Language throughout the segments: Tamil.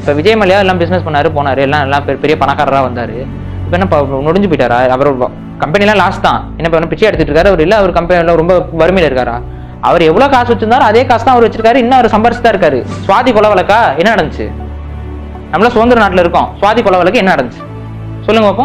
இப்போ விஜய் மல்லையா எல்லாம் பிஸ்னஸ் பண்ணாரு போனாரு, எல்லாம் பெரிய பணக்காரராக வந்தார். இப்போ என்ன நொடிஞ்சு போயிட்டாரா? அவர் கம்பெனிலாம் லாஸ் தான், என்ன பண்ண பிச்சை எடுத்துட்டு இருக்காரு அவர். இல்லை அவர் கம்பெனியில் ரொம்ப வறுமையில் இருக்காரா? அவர் எவ்வளோ காசு வச்சிருந்தாரோ அதே காசு தான் அவர் வச்சிருக்காரு, இன்னும் அவர் சம்பாரிச்சு தான் இருக்காரு. சுவாதி கொலை வழக்கா என்ன நடந்துச்சு? நம்மள சுதந்திர நாட்டில் இருக்கோம், சுவாதி கொலை வழக்கு என்ன நடந்துச்சு சொல்லுங்க பார்ப்போம்.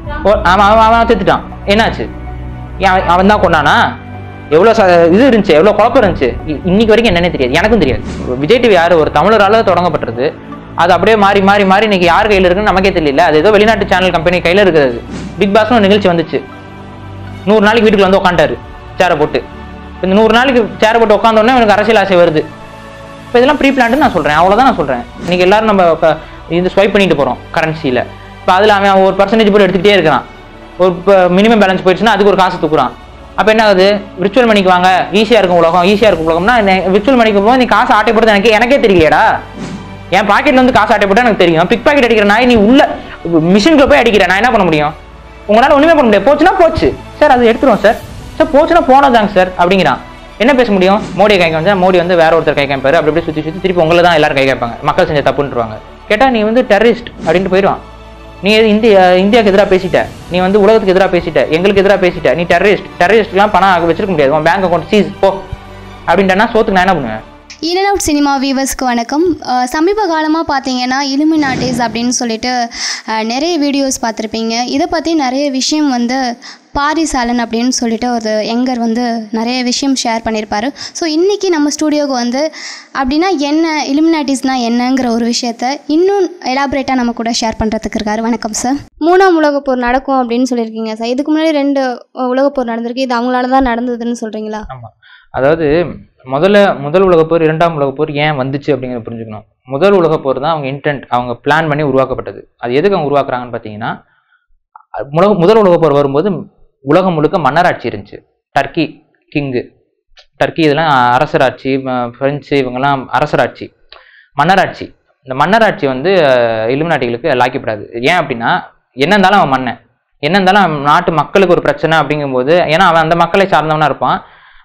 அவன் செத்துட்டான், என்னாச்சு? அவன் தான் கொண்டானா? எவ்வளோ இது இருந்துச்சு, எவ்வளோ குழப்பம் இருந்துச்சு, இன்னைக்கு வரைக்கும் என்னன்னே தெரியாது, எனக்கும் தெரியாது. விஜய் டிவி யார் ஒரு தமிழரால தொடங்கப்பட்டது, அது அப்படியே மாறி மாறி மாறி இன்னைக்கு யார் கையில் இருக்குன்னு நமக்கே தெரியல. அது ஏதோ வெளிநாட்டு சேனல் கம்பெனி கையில் இருக்கிறது. பிக் பாஸ்னு ஒரு நிகழ்ச்சி வந்துச்சு, 100 நாளைக்கு வீட்டுக்குள்ள வந்து உட்காண்டாரு சேரை போட்டு. இந்த 100 நாளைக்கு சேரை போட்டு உட்காந்தோடனே எனக்கு அரசியல் ஆசை வருது. இப்போ இதெல்லாம் ப்ரீ பிளான்ட்டு நான் சொல்கிறேன், அவ்வளோதான் நான் சொல்கிறேன். இன்னைக்கு எல்லாரும் நம்ம இது ஸ்வைப் பண்ணிட்டு போகிறோம் கரன்சியில். இப்போ அதில் அவன் ஒரு பர்சன்டேஜ் போட்டு எடுத்துக்கிட்டே இருக்கிறான். ஒரு மினிமம் பேலன்ஸ் போயிடுச்சுன்னா அதுக்கு ஒரு காசு தூக்குறான். அப்போ என்ன ஆகுது? விர்ச்சுவல் மணிக்கு வாங்க, ஈஸியாக இருக்கும் உலகம், ஈஸியாக இருக்கும் உலகம்னா விர்ச்சுவல் மணிக்கு போது நீ காசு ஆட்டை போடுறது எனக்கே தெரியலையடா. என் பாக்கெட்ல வந்து காசு ஆட்டை போட்டால் எனக்கு தெரியும். பிக் பாக்கெட் அடிக்கிற நாய் நீ உள்ள மிஷினுக்குள்ள போய் அடிக்கிறேன், நான் என்ன பண்ண முடியும்? உங்களால் ஒன்றுமே பண்ண முடியாது. போச்சுன்னா போச்சு சார், அது எடுத்துருவோம் சார். சார் போச்சுன்னா போனதாங்க சார் அப்படிங்கிறான். என்ன பேச முடியும்? மோடியை கை காமிச்சா மோடி வந்து வேற ஒருத்தர் கை காமிப்பாரு, அப்படி சுற்றி சுற்றி திருப்பி உங்களை தான் எல்லாரும் கை காப்பாங்க. மக்கள் செஞ்ச தப்புன்றுவாங்க. கேட்டால் நீ வந்து டெரரிஸ்ட் அப்படின்ட்டு போயிடுவான். நீ இந்தியாவுக்கு எதிராக பேசிட்ட, நீ வந்து உலகத்துக்கு எதிராக பேசிட்ட, எங்களுக்கு எதிராக பேசிட்ட, நீ டெரரிஸ்ட்லாம் பணம் வச்சிருக்க முடியாது, உன் பேங்க் அக்கௌண்ட் சீஸ் போ அப்படின்ட்டா சோத்துக்கு நான் என்ன பண்ணுவேன்? இன் அண்ட் அவுட் சினிமா வியூவர்ஸ்க்கு வணக்கம். சமீப காலமாக பார்த்தீங்கன்னா இலுமினாட்டிஸ் அப்படின்னு சொல்லிட்டு நிறைய வீடியோஸ் பார்த்துருப்பீங்க. இதை பற்றி நிறைய விஷயம் வந்து பாரிஸ் ஆலன் அப்படின்னு சொல்லிட்டு ஒரு யங்கர் வந்து நிறைய விஷயம் ஷேர் பண்ணியிருப்பார். ஸோ இன்றைக்கி நம்ம ஸ்டூடியோவுக்கு வந்து அப்படின்னா என்ன, இலுமினாட்டிஸ்னால் என்னங்கிற ஒரு விஷயத்த இன்னும் எலாபரேட்டாக நம்ம கூட ஷேர் பண்ணுறதுக்கு இருக்காரு. வணக்கம் சார். 3ஆம் உலகப்போர் நடக்கும் அப்படின்னு சொல்லியிருக்கீங்க சார். இதுக்கு முன்னாடி 2 உலகப்போர் நடந்திருக்கு, இது அவங்களால தான் நடந்ததுன்னு சொல்கிறீங்களா? ஆமாம், அதாவது முதல் உலகப்போர் 2ஆம் உலகப்போர் ஏன் வந்துச்சு அப்படிங்கிறத புரிஞ்சுக்கணும். முதல் உலகப்போர் தான் அவங்க பிளான் பண்ணி உருவாக்கப்பட்டது. அது எதுக்கு அவங்க உருவாக்குறாங்கன்னு பார்த்தீங்கன்னா, முதல் உலகப்போர் வரும்போது உலகம் முழுக்க மன்னராட்சி இருந்துச்சு. டர்க்கி கிங்கு, டர்க்கி இதெல்லாம் அரசராட்சி, பிரெஞ்சு இவங்கெல்லாம் அரசராட்சி, மன்னராட்சி. இந்த மன்னராட்சி வந்து இலுமினாட்டிகளுக்கு லாக்கிப்படாது. ஏன் அப்படின்னா, என்ன இருந்தாலும் அவன் மன்னன், என்ன இருந்தாலும் நாட்டு மக்களுக்கு ஒரு பிரச்சனை அப்படிங்கும்போது, ஏன்னா அவன் அந்த மக்களை சார்ந்தவனா இருப்பான்.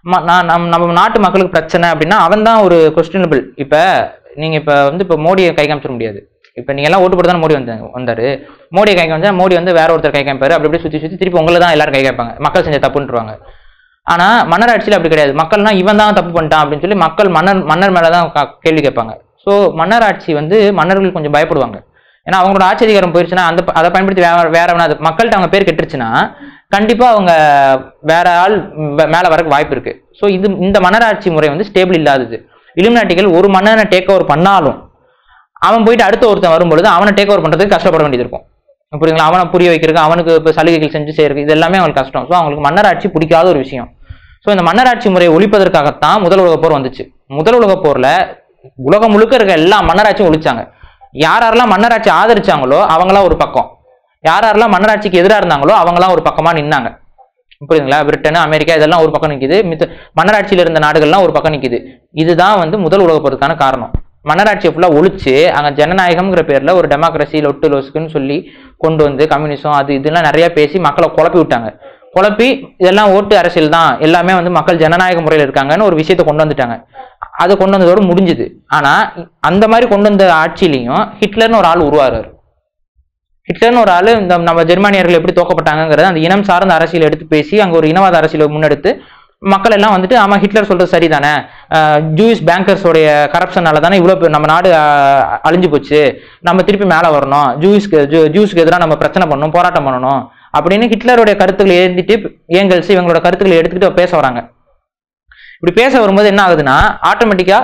நம்ம நாட்டு மக்களுக்கு பிரச்சனை அப்படின்னா அவன் தான் ஒரு கொஸ்டினபிள். இப்போ நீங்கள் இப்போ மோடியை கை காமிச்சிட முடியாது. இப்போ நீங்கள் எல்லாம் ஓட்டு போட்டு தானே மோடி வந்தார். மோடியை கை காமிச்சா மோடி வந்து வேற ஒருத்தர் கை காமிப்பாரு, அப்படி சுற்றி சுற்றி திருப்பி உங்களை தான் எல்லாரும் கை காப்பாங்க, மக்கள் செஞ்ச தப்புன்றுவாங்க. ஆனால் மன்னராட்சியில் அப்படி கிடையாது. மக்கள்னா இவன் தான் தப்பு பண்ணிட்டான் அப்படின்னு சொல்லி மக்கள் மன்னர் மேலே தான் கேள்வி கேட்பாங்க. ஸோ மன்னராட்சி வந்து மன்னர்கள் கொஞ்சம் பயப்படுவாங்க. ஏன்னா அவங்களோட ஆட்சி அதிகாரம் போயிடுச்சுன்னா அதை பயன்படுத்தி வேற மக்கள்கிட்ட அவங்க பேர் கெட்டுருச்சுன்னா கண்டிப்பாக அவங்க வேற ஆள் மேலே வரக்கு வாய்ப்பு இருக்கு. ஸோ இந்த மன்னராட்சி முறை வந்து ஸ்டேபிள் இல்லாதது. இலுமினாட்டிகள் ஒரு மன்னனை டேக் ஓவர் பண்ணாலும் அவன் போயிட்டு அடுத்த ஒருத்தன் வரும்பொழுது அவனை டேக் ஓவர் பண்ணுறதுக்கு கஷ்டப்பட வேண்டியது இருக்கும். புரியுங்களா? அவனை புரிய வைக்கிறதுக்கு, அவனுக்கு இப்போ சலுகைகள் செஞ்சு செய்யறது, இது எல்லாமே அவங்களுக்கு கஷ்டம். ஸோ அவங்களுக்கு மன்னராட்சி பிடிக்காத ஒரு விஷயம். ஸோ இந்த மன்னராட்சி முறையை ஒழிப்பதற்காகத்தான் முதல் உலகப்போர் வந்துச்சு. முதல் உலகப்போரில் உலகம் முழுக்க இருக்க எல்லா மன்னராட்சியும் ஒழிச்சாங்க. யாரெல்லாம் மன்னராட்சி ஆதரிச்சாங்களோ அவங்களாம் ஒரு பக்கம், யாரெல்லாம் மன்னராட்சிக்கு எதிராக இருந்தாங்களோ அவங்களாம் ஒரு பக்கமாக நின்னாங்க. புரியுதுங்களா? பிரிட்டன், அமெரிக்கா இதெல்லாம் ஒரு பக்கம் நிற்கிது, மன்னராட்சியில் இருந்த நாடுகள்லாம் ஒரு பக்கம் நிற்கிது. இதுதான் வந்து முதல் உலகப்போருக்கான காரணம். மன்னராட்சியை ஃபுல்லாக ஒழிச்சு அங்கே ஜனநாயகம்ங்கிற பேரில் ஒரு டெமோக்ரஸி லொட்டு லொசுக்குன்னு சொல்லி கொண்டு வந்து கம்யூனிசம் அது இதெல்லாம் நிறைய பேசி மக்களை குழப்பி விட்டாங்க. குழப்பி இதெல்லாம் ஓட்டு அரசியல் தான், எல்லாமே வந்து மக்கள் ஜனநாயக முறையில் இருக்காங்கன்னு ஒரு விஷயத்தை கொண்டு வந்துட்டாங்க. அது கொண்டு வந்ததோடு முடிஞ்சுது. ஆனால் அந்த மாதிரி கொண்டு வந்த ஆட்சியிலையும் ஹிட்லர்னு ஒரு ஆள் உருவாரு. ஹிட்லர்னு ஒரு ஆள் இந்த நம்ம ஜெர்மானியர்கள் எப்படி தோக்கப்பட்டாங்கிறத அந்த இனம் சார்ந்த அரசியல் எடுத்து பேசி அங்கே ஒரு இனவாத அரசியலை முன்னெடுத்து மக்கள் எல்லாம் வந்துட்டு ஆமாம் ஹிட்லர் சொல்றது சரிதானே, ஜூயிஷ் பேங்கர்ஸோடைய கரப்ஷனால தானே இவ்வளோ நம்ம நாடு அழிஞ்சு போச்சு, நம்ம திருப்பி மேலே வரணும், ஜூஸ்க்கு எதிராக நம்ம பிரச்சனை பண்ணணும், போராட்டம் பண்ணணும் அப்படின்னு ஹிட்லருடைய கருத்துக்களை எழுதிட்டு ஏங்கல்ஸ் இவங்களோட கருத்துக்களை எடுத்துக்கிட்டு பேச வராங்க. இப்படி பேச வரும்போது என்ன ஆகுதுன்னா ஆட்டோமேட்டிக்கா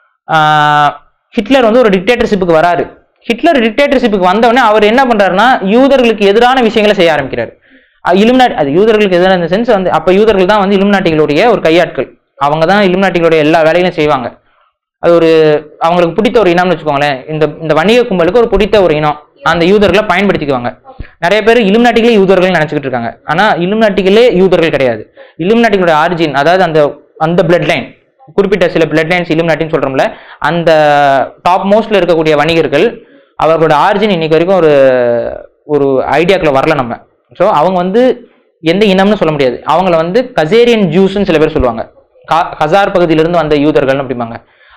ஹிட்லர் வந்து ஒரு டிக்டேட்டர்ஷிப்புக்கு வராரு. ஹிட்லர் டிக்டேட்டர்ஷிப்புக்கு வந்தவொடனே அவர் என்ன பண்றாருன்னா யூதர்களுக்கு எதிரான விஷயங்களை செய்ய ஆரம்பிக்கிறார். இலுமினாட்டி அது யூதர்களுக்கு எதிரான இந்த சென்ஸ் வந்து அப்போ யூதர்கள் தான் வந்து இலுமினாட்டிகளுடைய ஒரு கையாட்கள். அவங்க தான் இலுமினாட்டிகளுடைய எல்லா வேலைகளையும் செய்வாங்க. அது ஒரு அவங்களுக்கு பிடித்த ஒரு இனம்னு வச்சுக்கோங்களேன். இந்த வணிக கும்பலுக்கு ஒரு பிடித்த ஒரு இனம், அந்த யூதர்களை பயன்படுத்திக்குவாங்க. நிறைய பேர் இலுமினாட்டிகளே யூதர்கள் நினைச்சுக்கிட்டு இருக்காங்க. ஆனால் இலுமினாட்டிகளே யூதர்கள் கிடையாது. இலுமினாட்டிகளுடைய ஆரிஜின், அதாவது அந்த பிளட் லைன், குறிப்பிட்ட சில பிளட் லைன்ஸ் இலுமினாட்டின்னு சொல்றோம்ல, அந்த டாப் மோஸ்ட்ல இருக்கக்கூடிய வணிகர்கள் அவர்களோட ஆரிஜின் இன்னைக்கு வரைக்கும் ஒரு ஐடியாக்குள்ள வரல நம்ம. ஸோ அவங்க வந்து எந்த இனம்னு சொல்ல முடியாது. அவங்கள வந்து கசேரியன் ஜூஸ்ன்னு சில பேர் சொல்லுவாங்க. கசார் பகுதியிலிருந்து வந்த யூதர்கள் அப்படிம்பாங்க.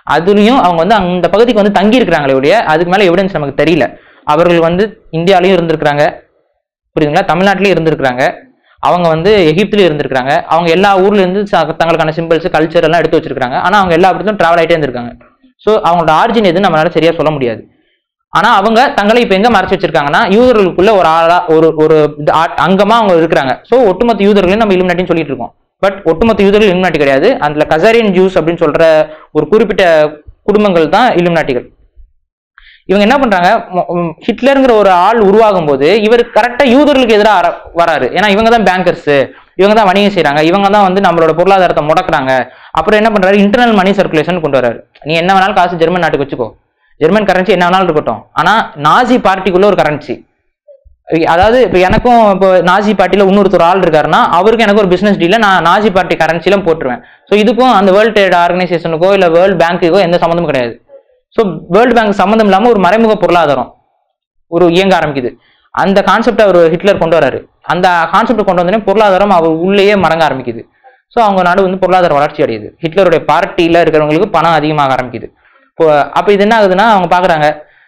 அதுலயும் அவங்க வந்து அந்த பகுதிக்கு வந்து தங்கி இருக்கிறாங்களே ஒழிய அதுக்கு மேல எவிடன்ஸ் நமக்கு தெரியல. அவர்கள் வந்து இந்தியாலையும் இருந்திருக்கிறாங்க, புரியுதுங்களா, தமிழ்நாட்டிலயும் இருந்திருக்கிறாங்க, அவங்க வந்து எகிப்துலயும் இருந்திருக்காங்க, அவங்க எல்லா ஊர்ல இருந்து தங்களுக்கான சிம்பிள்ஸ் கல்ச்சர் எல்லாம் எடுத்து வச்சிருக்காங்க. ஆனா அவங்க எல்லா இடத்துலயும் டிராவல் ஆகிட்டே இருந்திருக்காங்க. ஸோ அவங்களோட ஆரிஜின் எதுன்னு நம்மளால சரியா சொல்ல முடியாது. ஆனா அவங்க தங்களை இப்ப எங்க மறைச்சு வச்சிருக்காங்கன்னா யூதர்களுக்குள்ள ஒரு ஆளா ஒரு அங்கமா அவங்க இருக்கிறாங்க. ஸோ ஒட்டுமொத்த யூதர்களையும் நம்ம இலுமினாட்டின்னு சொல்லிட்டு இருக்கோம். பட் ஒட்டுமொத்த யூதர்கள் இலுமினாட்டி கிடையாது. அதுல கசாரியன் ஜூஸ் அப்படின்னு சொல்ற ஒரு குறிப்பிட்ட குடும்பங்கள் தான் இலுமினாட்டிகள். இவங்க என்ன பண்றாங்க, ஹிட்லருங்கிற ஒரு ஆள் உருவாகும் போது இவர் கரெக்டா யூதர்களுக்கு எதிராக வராரு. ஏன்னா இவங்க தான் பேங்கர்ஸ், இவங்க தான் வணிகம் செய்யறாங்க, இவங்க தான் வந்து நம்மளோட பொருளாதாரத்தை முடக்குறாங்க. அப்புறம் என்ன பண்றாரு, இன்டர்னல் மணி சர்க்குலேஷன் கொண்டு வராரு. நீ என்ன வேணாலும் காசு ஜெர்மன் நாட்டுக்கு வச்சுக்கோ, ஜெர்மன் கரன்சி என்ன வேணாலும் இருக்கட்டும், ஆனா நாசி பார்ட்டிக்குள்ள ஒரு கரன்சி. அதாவது இப்ப எனக்கும் இப்போ நாசி பார்ட்டியில இன்னொருத்தர் ஆள் இருக்காருன்னா அவருக்கு எனக்கு ஒரு பிசினஸ் டீல நான் நாசி பார்ட்டி கரன்சில போட்டுருவேன். ஸோ இதுக்கும் அந்த வேர்ல்டு ட்ரேட் ஆர்கனைசேஷனுக்கோ இல்ல வேர்ல்டு பேங்க்குக்கோ எந்த சம்மந்தமும் கிடையாது. ஸோ வேர்ல்டு பேங்க் சம்மந்தம் இல்லாம ஒரு மறைமுக பொருளாதாரம் ஒரு இயங்க ஆரம்பிக்குது. அந்த கான்செப்ட் அவர் ஹிட்லர் கொண்டு வராரு. அந்த கான்செப்ட் கொண்டு வந்தோடனே பொருளாதாரம் அவர் உள்ளேயே மடங்க ஆரம்பிக்குது. ஸோ அவங்க நாடு வந்து பொருளாதார வளர்ச்சி அடையுது. ஹிட்லருடைய பார்ட்டியில இருக்கிறவங்களுக்கு பணம் அதிகமாக ஆரம்பிக்குது. இப்போ அப்ப இது என்ன ஆகுதுன்னா அவங்க பாக்குறாங்க,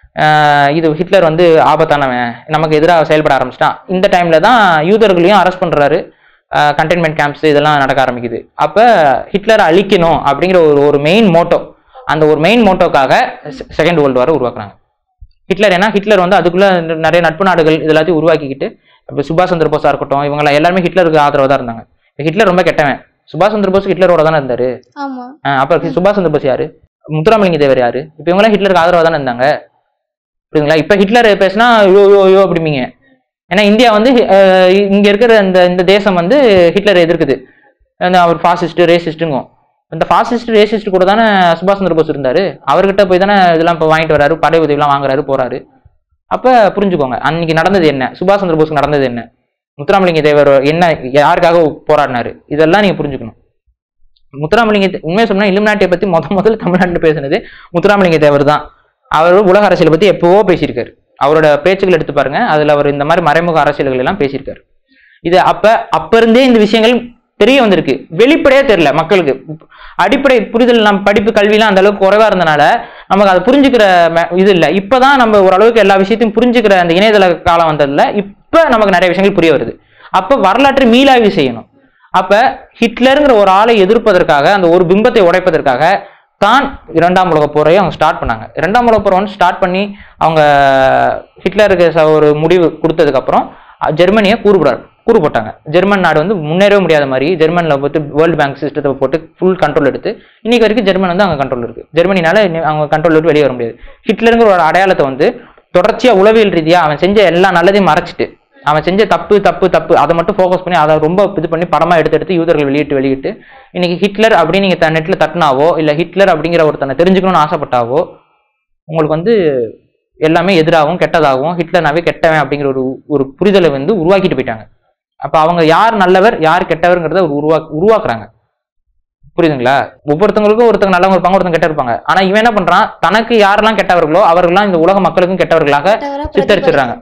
இது ஹிட்லர் வந்து ஆபத்தானவன், நமக்கு எதிராக செயல்பட ஆரம்பிச்சிட்டான். இந்த டைம்ல தான் யூதர்களையும் அரெஸ்ட் பண்றாரு, கண்டெய்ன்மெண்ட் கேம்ப்ஸ் இதெல்லாம் நடக்க ஆரம்பிக்குது. அப்ப ஹிட்லரை அழிக்கணும் அப்படிங்கிற ஒரு மெயின் மோட்டோ, அந்த ஒரு மெயின் மோட்டோக்காக செகண்ட் வேர்ல்டு வார் உருவாக்குறாங்க. ஹிட்லர் ஏன்னா ஹிட்லர் வந்து அதுக்குள்ள நிறைய நட்பு நாடுகள் இது எல்லாத்தையும் உருவாக்கிக்கிட்டு, இப்போ சுபாஷ் சந்திர போஸா இருக்கட்டும், இவங்க எல்லாருமே ஹிட்லருக்கு ஆதரவாக தான் இருந்தாங்க. ஹிட்லர் ரொம்ப கெட்டவன், சுபாஷ் சந்திர போஸ் ஹிட்லரோட தானே இருந்தாரு. அப்ப சுபாஷ் சந்திர போஸ் யாரு, முத்துராமலிங்க தேவர் யாரு, இப்ப இவங்க எல்லாம் ஹிட்லருக்கு ஆதரவாக தானே இருந்தாங்க, புரியுதுங்களா. இப்ப ஹிட்லர் பேசினா யோ அப்படிமீங்க. ஏன்னா இந்தியா வந்து இங்க இருக்கிற இந்த தேசம் வந்து ஹிட்லரை எதிர்க்குது, அவர் ஃபாசிஸ்ட் ரேசிஸ்ட்டுங்கும். இந்த ஃபாசிஸ்ட் ரேசிஸ்ட் கூட தானே சுபாஷ் சந்திர போஸ் இருந்தாரு. அவர்கிட்ட போய் தானே இதெல்லாம் இப்போ வாங்கிட்டு வராரு, படை உதவிலாம் வாங்குறாரு போறாரு. அப்ப புரிஞ்சுக்கோங்க அன்னைக்கு நடந்தது என்ன, சுபாஷ் சந்திர போஸ்க்கு நடந்தது என்ன, முத்துராமலிங்க தேவர் என்ன யாருக்காக போராடினாரு, இதெல்லாம் நீங்க புரிஞ்சுக்கணும். முத்துராமலிங்க உண்மையை சொன்னா இலுமினாட்டியை பத்தி முதல்ல தமிழ்நாட்டில் பேசுனது முத்துராமலிங்க தேவர் தான். அவர் உலக அரசியலை பத்தி எப்பவோ பேசியிருக்காரு. அவரோட பேச்சுகள் எடுத்து பாருங்க, அதுல அவர் இந்த மாதிரி மறைமுக அரசியல்கள் எல்லாம் பேசியிருக்காரு. இது அப்ப இருந்தே இந்த விஷயங்கள் தெரிய வந்திருக்கு, வெளிப்படையா தெரியல மக்களுக்கு. அடிப்படை புரிதல் நம்ம படிப்பு கல்வியெல்லாம் அந்த அளவுக்கு குறைவா இருந்தனால நமக்கு அதை புரிஞ்சுக்கிற இது இல்லை. இப்பதான் நம்ம ஓரளவுக்கு எல்லா விஷயத்தையும் புரிஞ்சுக்கிற அந்த இணையதள காலம் வந்ததுல இப்ப நமக்கு நிறைய விஷயங்கள் புரிய வருது. அப்ப வரலாற்றை மீளாய்வு செய்யணும். அப்ப ஹிட்லருங்கிற ஒரு ஆளை எதிர்ப்பதற்காக, அந்த ஒரு பிம்பத்தை உடைப்பதற்காக தான் இரண்டாம் உலக போரையும் அவங்க ஸ்டார்ட் பண்ணாங்க. இரண்டாம் உலக போரை ஸ்டார்ட் பண்ணி அவங்க ஹிட்லருக்கு ஒரு முடிவு கொடுத்ததுக்கு அப்புறம் ஜெர்மனியை கூறு போட்டாங்க. ஜெர்மன் நாடு வந்து முன்னேறவே முடியாத மாதிரி ஜெர்மன்ல போட்டு வேர்ல்டு பேங்க் சிஸ்டத்தை போட்டு ஃபுல் கண்ட்ரோல் எடுத்து இன்னைக்கு வரைக்கும் ஜெர்மன் வந்து அங்கே கண்ட்ரோல் இருக்கு. ஜெர்மனினால அவங்க கண்ட்ரோல் விட்டு வெளியே வர முடியாது. ஹிட்லருங்கிற ஒரு அடையாளத்தை வந்து தொடர்ச்சியா உளவியல் ரீதியா அவன் செஞ்ச எல்லா நல்லதையும் மறைச்சிட்டு, அவன் செஞ்ச தப்பு தப்பு தப்பு அதை மட்டும் ஃபோக்கஸ் பண்ணி அதை ரொம்ப இது பண்ணி படமா எடுத்து யூதர்கள் வெளியிட்டு இன்னைக்கு ஹிட்லர் அப்படின்னு நீங்க நெட்ல தட்டினாவோ இல்ல ஹிட்லர் அப்படிங்கிற ஒருத்தனை தெரிஞ்சுக்கணும்னு ஆசைப்பட்டாவோ உங்களுக்கு வந்து எல்லாமே எதிராகவும் கெட்டதாகவும் ஹிட்லர்னாவே கெட்டவன் அப்படிங்கிற ஒரு புரிதலை வந்து உருவாக்கிட்டு போயிட்டாங்க. அப்ப அவங்க யார் நல்லவர் யார் கெட்டவர்ங்கிறத உருவாக்குறாங்க, புரியுதுங்களா. ஒவ்வொருத்தவங்களுக்கும் ஒருத்தங்க நல்லவங்க இருப்பாங்க, ஒருத்தங்க கெட்ட இருப்பாங்க. ஆனா இவன் என்ன பண்றான், தனக்கு யாரெல்லாம் கெட்டவர்களோ அவர்கள்லாம் இந்த உலக மக்களுக்கும் கெட்டவர்களாக சித்தரிச்சிடுறாங்க.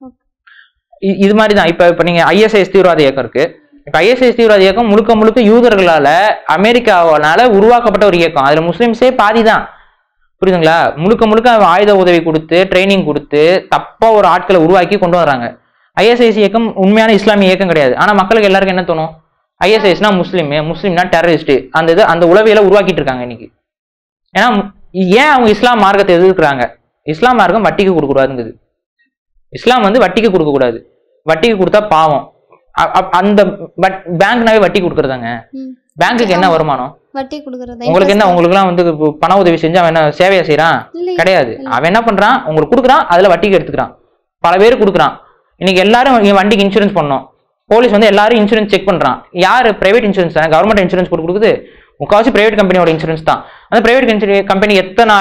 இது மாதிரிதான் இப்ப நீங்க ஐஎஸ்ஐஎஸ் தீவிரவாத இயக்கம் இருக்கு. இப்ப ஐஎஸ்ஐஎஸ் தீவிரவாத இயக்கம் முழுக்க யூதர்களால அமெரிக்காவால உருவாக்கப்பட்ட ஒரு இயக்கம். அதுல முஸ்லிம்ஸே பாதிதான், புரியுதுங்களா. முழுக்க ஆயுத உதவி கொடுத்து ட்ரைனிங் கொடுத்து தப்பா ஒரு ஆட்களை உருவாக்கி கொண்டு வர்றாங்க. ஐஎஸ்ஐஎஸ் இயக்கம் உண்மையான இஸ்லாமிய இயக்கம் கிடையாது. ஆனா மக்களுக்கு எல்லாருக்கும் என்ன தோணும், ஐஎஸ்ஐஎஸ்னா முஸ்லீம்னா டெரரிஸ்ட், அந்த உளவியலை உருவாக்கிட்டு இருக்காங்க இன்னைக்கு. ஏன்னா ஏன் அவங்க இஸ்லாம் மார்க்கத்தை எதிர்க்கிறாங்க, இஸ்லாம் மார்க்கம் வட்டிக்கு கொடுக்கக்கூடாதுங்குது. இஸ்லாம் வந்து வட்டிக்கு கொடுக்கக்கூடாது, வட்டிக்கு கொடுத்தா பாவம். அந்த பேங்க்னாவே வட்டி கொடுக்கறதாங்க. பேங்க்குக்கு என்ன வருமானம், வட்டி கொடுக்கறது. உங்களுக்கு என்ன, உங்களுக்கு எல்லாம் வந்து பண உதவி செஞ்சு அவன் என்ன சேவையா செய்யறான் கிடையாது. அவன் என்ன பண்றான், உங்களுக்கு கொடுக்குறான், அதுல வட்டிக்கு எடுத்துக்கிறான், பல பேர் கொடுக்குறான். இன்னைக்கு எல்லாரும் வண்டிக்கு இன்சூரன்ஸ் பண்ணணும், போலீஸ் வந்து எல்லாரும் இன்சூரன்ஸ் செக் பண்றான். யாரு, பிரைவேட் இன்சூரன்ஸ் தானே, கவர்மெண்ட் இன்சூரன்ஸ் போட்டு கொடுக்குது. முக்கால்வாசி பிரைவேட் கம்பெனியோட இன்சூரன்ஸ் தான். அந்த பிரைவேட் கம்பெனி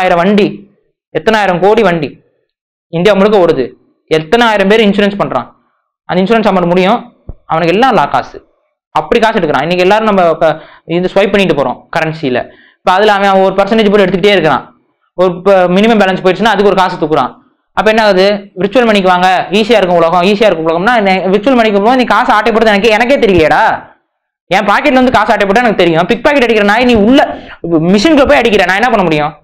எத்தனாயிரம் கோடி வண்டி இந்தியா முழுக்க ஓடுது, எத்தனாயிரம் பேர் இன்சூரன்ஸ் பண்றான். அந்த இன்சூரன்ஸ் அமௌண்ட் முடியும், அவனுக்கு எல்லாம் காசு, அப்படி காசு எடுக்கிறான். இன்னைக்கு எல்லாரும் நம்ம இது ஸ்வைப் பண்ணிட்டு போறோம் கரன்சியில. இப்போ அதுல அவன் ஒரு பர்சன்டேஜ் போட்டு எடுத்துக்கிட்டே இருக்கிறான். ஒரு மினிமம் பேலன்ஸ் போயிடுச்சுன்னா அதுக்கு ஒரு காசு தூக்குறான். அப்ப என்ன ஆகுது, விர்ச்சுவல் மணிக்கு வாங்க, ஈஸியா இருக்கும் உலகம்னா விர்ச்சுவல் மணிக்கு போது நீ காசு ஆட்டை போடுறது எனக்கே தெரியலையடா. என் பாக்கெட்ல வந்து காசு ஆட்டை போட்டா எனக்கு தெரியும். பிக் பாக்கெட் அடிக்கிற நாய் நீ உள்ள மிஷினுக்குள்ள போய் அடிக்கிற, நான் என்ன பண்ண முடியும்,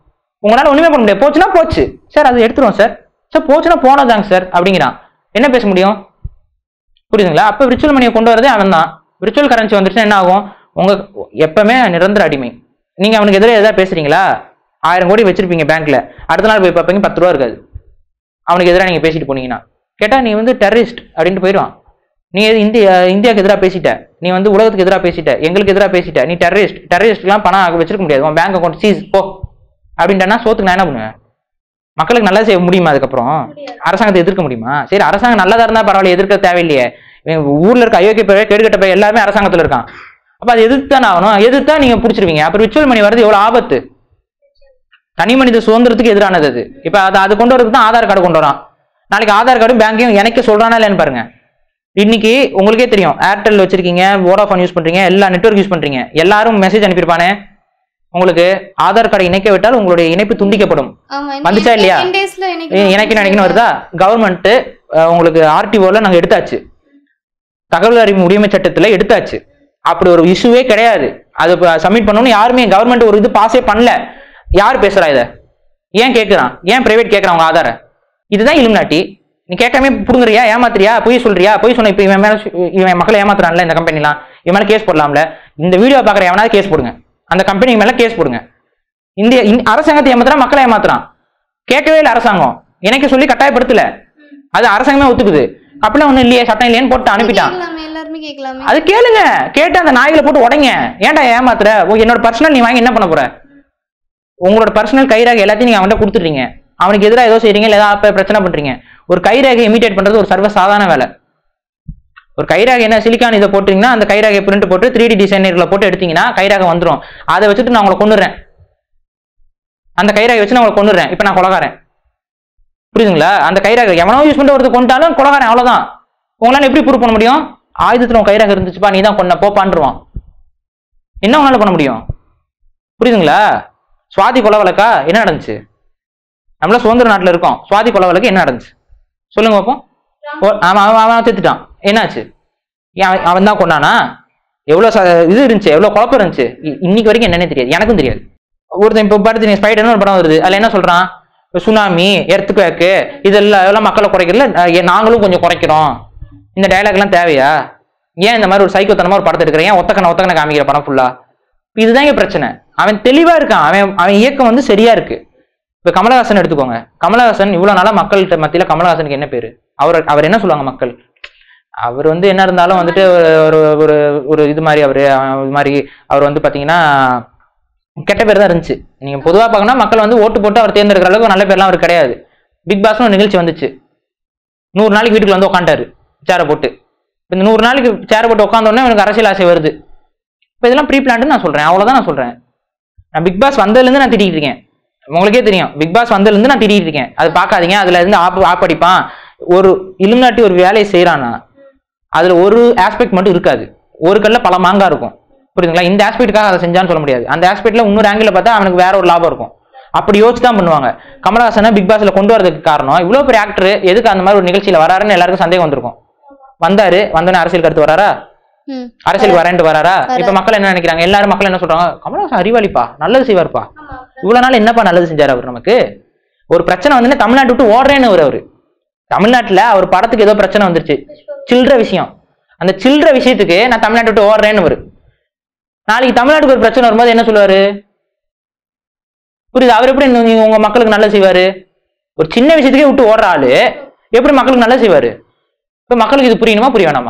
உங்களால ஒண்ணுமே பண்ண முடியாது. போச்சுன்னா போச்சு சார், அது எடுத்துருவோம் சார். சார் போச்சுன்னா போனதாங்க சார் அப்படிங்கிறான். என்ன பேச முடியும்? புரியுதுங்களா? அப்ப விர்ச்சுவல் மணியை கொண்டு வரதே அவன் தான். விர்ச்சுவல் கரன்சி வந்துருச்சுன்னா என்ன ஆகும்? உங்க எப்பவுமே நிரந்தர அடிமை. நீங்க அவனுக்கு எதிராக ஏதாவது பேசுறீங்களா? 1000 கோடி வச்சிருப்பீங்க பேங்க்ல, அடுத்த நாள் போய் பார்ப்பீங்க 10 ரூபா இருக்காது. அவனுக்கு எதிராக நீங்க பேசிட்டு போனீங்கன்னா கேட்டா நீ வந்து டெரரிஸ்ட் அப்படின்ட்டு போயிடுவான். நீ இந்தியாவுக்கு எதிராக பேசிட்ட, நீ வந்து உலகத்துக்கு எதிராக பேசிட்ட, எங்களுக்கு எதிராக பேசிட்ட, நீ டெரரிஸ்ட்லாம் பணம் வச்சிருக்க முடியாது, உன் பேங்க் அக்கௌண்ட் சீஸ் போ அப்படின்ட்டா சோத்துக்கு நான் என்ன பண்ணுவேன்? மக்களுக்கு நல்லா செய்ய முடியுமா? அதுக்கப்புறம் அரசாங்கத்தை எதிர்க்க முடியுமா? சரி, அரசாங்கம் நல்லதா இருந்தா பரவாயில்ல, எதிர்க்க தேவையில்லையே. ஊர்ல இருக்க அயோக்கிய பேர், கேடுகட்ட பேர் எல்லாருமே அரசாங்கத்துல இருக்கான். அப்ப அதை எதிர்த்தானே ஆகணும். எதிர்த்தா நீங்க பிடிச்சிருவீங்க. அப்புறம் விர்ச்சுவல் மணி வருது எவ்வளவு ஆபத்து. தனி மனித சுதந்திரத்துக்கு எதிரானது அது. இப்ப அது கொண்டு வரதுக்கு தான் ஆதார் கார்டு கொண்டு வரான். நாளைக்கு ஆதார் கார்டும் பேங்கையும் எனக்கு சொல்றானா இல்லைன்னு பாருங்க. இன்னைக்கு உங்களுக்கே தெரியும், ஏர்டெல் வச்சிருக்கீங்க, வோடாஃபோன் யூஸ் பண்றீங்க, எல்லா நெட்வொர்க் யூஸ் பண்றீங்க, எல்லாரும் மெசேஜ் அனுப்பியிருப்பானே உங்களுக்கு ஆதார் கார்டு இணைக்க விட்டால் உங்களுடைய இணைப்பு துண்டிக்கப்படும். வந்துச்சா இல்லையா? இணைக்கணும் நினைக்கணும் வருதா? கவர்மெண்ட் உங்களுக்கு ஆர்டிஓல நாங்க எடுத்தாச்சு, தகவல் அறிவு உரிமை சட்டத்துல எடுத்தாச்சு. அப்படி ஒரு இஷ்யூவே கிடையாது. அது சப்மிட் பண்ணணும்னு யாருமே கவர்மெண்ட் ஒரு இது பாஸே பண்ணல. யார் பேசுறா இதை? ஏன் கேட்கிறான்? ஏன் பிரைவேட் கேட்கறான் உங்க ஆதார? இதுதான் இலுமினாட்டி. நீ கேட்காம புடுங்குறியா, ஏமாத்துறியா, பொய் சொல்றியா? பொய் சொன்ன இப்ப இவன் மேல, இவன் மக்களை ஏமாத்துறான்ல இந்த கம்பெனிலாம், இவன் மேல கேஸ் போடலாம்ல. இந்த வீடியோ பாக்குற எவனாவது கேஸ் போடுங்க, அந்த கம்பெனி மேல கேஸ் போடுங்க. இந்திய அரசாங்கத்தை ஏமாத்துறான், மக்களை ஏமாத்துறான். கேட்கவே இல்லை அரசாங்கம், எனக்கு சொல்லி கட்டாயப்படுத்தல, அது அரசாங்கமே ஒத்துக்குது. அப்படிலாம் ஒண்ணும் இல்லையே, சட்டம் இல்லையேன்னு போட்டு அனுப்பிட்டான். அது கேளுங்க, கேட்டு அந்த நாய்களை போட்டு உடைங்க. ஏன்டா ஏமாத்துற? என்னோட பர்சனல் நீ வாங்கி என்ன பண்ண போற? உங்களோட பர்சனல் கைரேகை எல்லாத்தையும் நீங்க அவன்கிட்ட கொடுத்துட்டீங்க. அவனுக்கு எதிராக ஏதோ செய்றீங்க, ஏதாவது பிரச்சனை பண்றீங்க. ஒரு கைரேகை இமிடேட் பண்றது ஒரு சர்வ சாதாரண வேலை. ஒரு கைரேகை என்ன சிலிக்கான் இதை போட்டீங்கன்னா அந்த கைரேகை பிரிண்ட் போட்டு 3D டிசைனர்ல போட்டு எடுத்தீங்கன்னா கைரேகை வந்துடும். அதை வச்சுட்டு நான் உங்களை கொண்டுறேன், அந்த கைரேகை வச்சு நான் உங்களை கொண்டுறேன். இப்ப நான் கொலகாரன், புரியுதுங்களா? அந்த கைரேகை எவனோ யூஸ் பண்ணிட்டு ஒருத்தர் கொண்டாலும் கொலகாரன், அவ்வளவுதான். உங்களால எப்படி ப்ரூவ் பண்ண முடியும்? ஆயுதத்துல உன் கைரேகை இருந்துச்சுப்பா, நீ தான் கொண்ட போப்பான்றுவான். என்ன உங்களால பண்ண முடியும்? புரியுதுங்களா? சுவாதி கொலை வழக்கா என்ன நடந்துச்சு? நம்மள சுதந்திர நாட்டுல இருக்கோம், சுவாதி கொலை வழக்கு என்ன நடந்துச்சு சொல்லுங்க பார்ப்போம். அவன் செத்துட்டான், என்னாச்சு? அவன் தான் கொண்டானா? எவ்வளவு இது இருந்துச்சு, எவ்வளவு குழப்பம் இருந்துச்சு, இன்னைக்கு வரைக்கும் என்னன்னே தெரியாது, எனக்கும் தெரியாது. ஒருத்தன் இப்ப பார்த்து ஸ்பைடர்னு ஒரு படம் வருது, அதுல என்ன சொல்றான்? சுனாமி, எர்த்குவேக்கு, இதெல்லாம் மக்களை குறைக்கிறதுல நாங்களும் கொஞ்சம் குறைக்கிறோம். இந்த டயலாக் எல்லாம் தேவையா? ஏன் இந்த மாதிரி ஒரு சைக்கோத்தனமா ஒரு படத்தை எடுக்கிறேன்? ஏன் ஒத்தக்கனை காமிக்கிற படம் ஃபுல்லா? இதுதான் இங்க பிரச்சனை. அவன் தெளிவா இருக்கான், அவன் இயக்கம் வந்து சரியா இருக்கு. இப்ப கமலஹாசன் எடுத்துக்கோங்க. கமலஹாசன் இவ்வளவு நாளா மக்கள்கிட்ட மத்தியில கமலஹாசனுக்கு என்ன பேரு? அவர் என்ன சொல்லுவாங்க மக்கள்? அவர் வந்து என்ன இருந்தாலும் வந்துட்டு ஒரு ஒரு இது மாதிரி இது மாதிரி அவர் வந்து பாத்தீங்கன்னா கெட்ட பேர் தான் இருந்துச்சு. நீங்க பொதுவா பார்க்கணும், மக்கள் வந்து ஓட்டு போட்டு அவர் தேர்ந்தெடுக்கிற அளவுக்கு நல்ல பேர்லாம் அவர் கிடையாது. பிக் பாஸ்னு ஒரு நிகழ்ச்சி வந்துச்சு, 100 நாளைக்கு வீட்டுக்குள்ள வந்து உட்காண்டாரு சேரை போட்டு. இந்த 100 நாளைக்கு சேரை போட்டு உட்காந்தோடனே எனக்கு அரசியல் ஆசை வருது. இப்போ இதெல்லாம் ப்ரீ பிளான்ட்டு நான் சொல்றேன், அவ்வளவுதான் நான் சொல்றேன். நான் பிக் பாஸ் வந்ததுலேருந்து நான் திட்டிட்டு இருக்கேன், உங்களுக்கே தெரியும். பிக் பாஸ் வந்ததுலேருந்து நான் திட்டிட்டு இருக்கேன். அது பார்க்காதீங்க, அதுல இருந்து ஆப்படிப்பான். ஒரு இலுமினாட்டி ஒரு வேலையை செய்யறானா அதுல ஒரு ஆஸ்பெக்ட் மட்டும் இருக்காது, ஒரு கல்ல பல மாங்கா இருக்கும். புரியுதுங்களா? இந்த ஆஸ்பெக்டுக்காக அதை செஞ்சான்னு சொல்ல முடியாது. அந்த ஆஸ்பெக்ட்ல இன்னொரு ஆங்கிள் பார்த்தா அவனுக்கு வேற ஒரு லாபம் இருக்கும். அப்படி யோசிச்சு தான் பண்ணுவாங்க. கமலஹாசனை பிக் பாஸ்ல கொண்டு வரதுக்கு காரணம், இவ்வளவு பெரிய ஆக்டர் எதுக்கு அந்த மாதிரி ஒரு நிகழ்ச்சியில வராருன்னு எல்லாருக்கும் சந்தேகம் வந்திருக்கும். வந்தோடனே அரசியல் கருத்து வராரா? அரசியலுக்கு வரேன்ட்டு வராரா? இப்ப மக்கள் என்ன நினைக்கிறாங்க? எல்லாரும் மக்கள் என்ன சொல்றாங்க? கமலஹாசன் அறிவாளிப்பா, நல்லது செய்வார்ப்பா. இவ்வளவு நாள் என்னப்பா நல்லது செஞ்சாரு அவர் நமக்கு? ஒரு பிரச்சனை வந்து தமிழ்நாட்டு விட்டு ஓடுறேன்னு அவரு தமிழ்நாட்டுல அவர் படத்துக்கு ஏதோ பிரச்சனை வந்துருச்சு, சில்லற விஷயம். அந்த சில்லற விஷயத்துக்கு நான் தமிழ்நாட்டு விட்டு ஓடுறேன்னு வரு. நாளைக்கு தமிழ்நாட்டுக்கு ஒரு பிரச்சனை வரும்போது என்ன சொல்லுவாரு? புரியுது? அவர் எப்படி உங்க மக்களுக்கு நல்லது செய்வாரு? ஒரு சின்ன விஷயத்துக்கே விட்டு ஓடுற ஆளு எப்படி மக்களுக்கு நல்லது செய்வாரு? இப்ப மக்களுக்கு இது புரியணுமா, புரிய வேணாமா?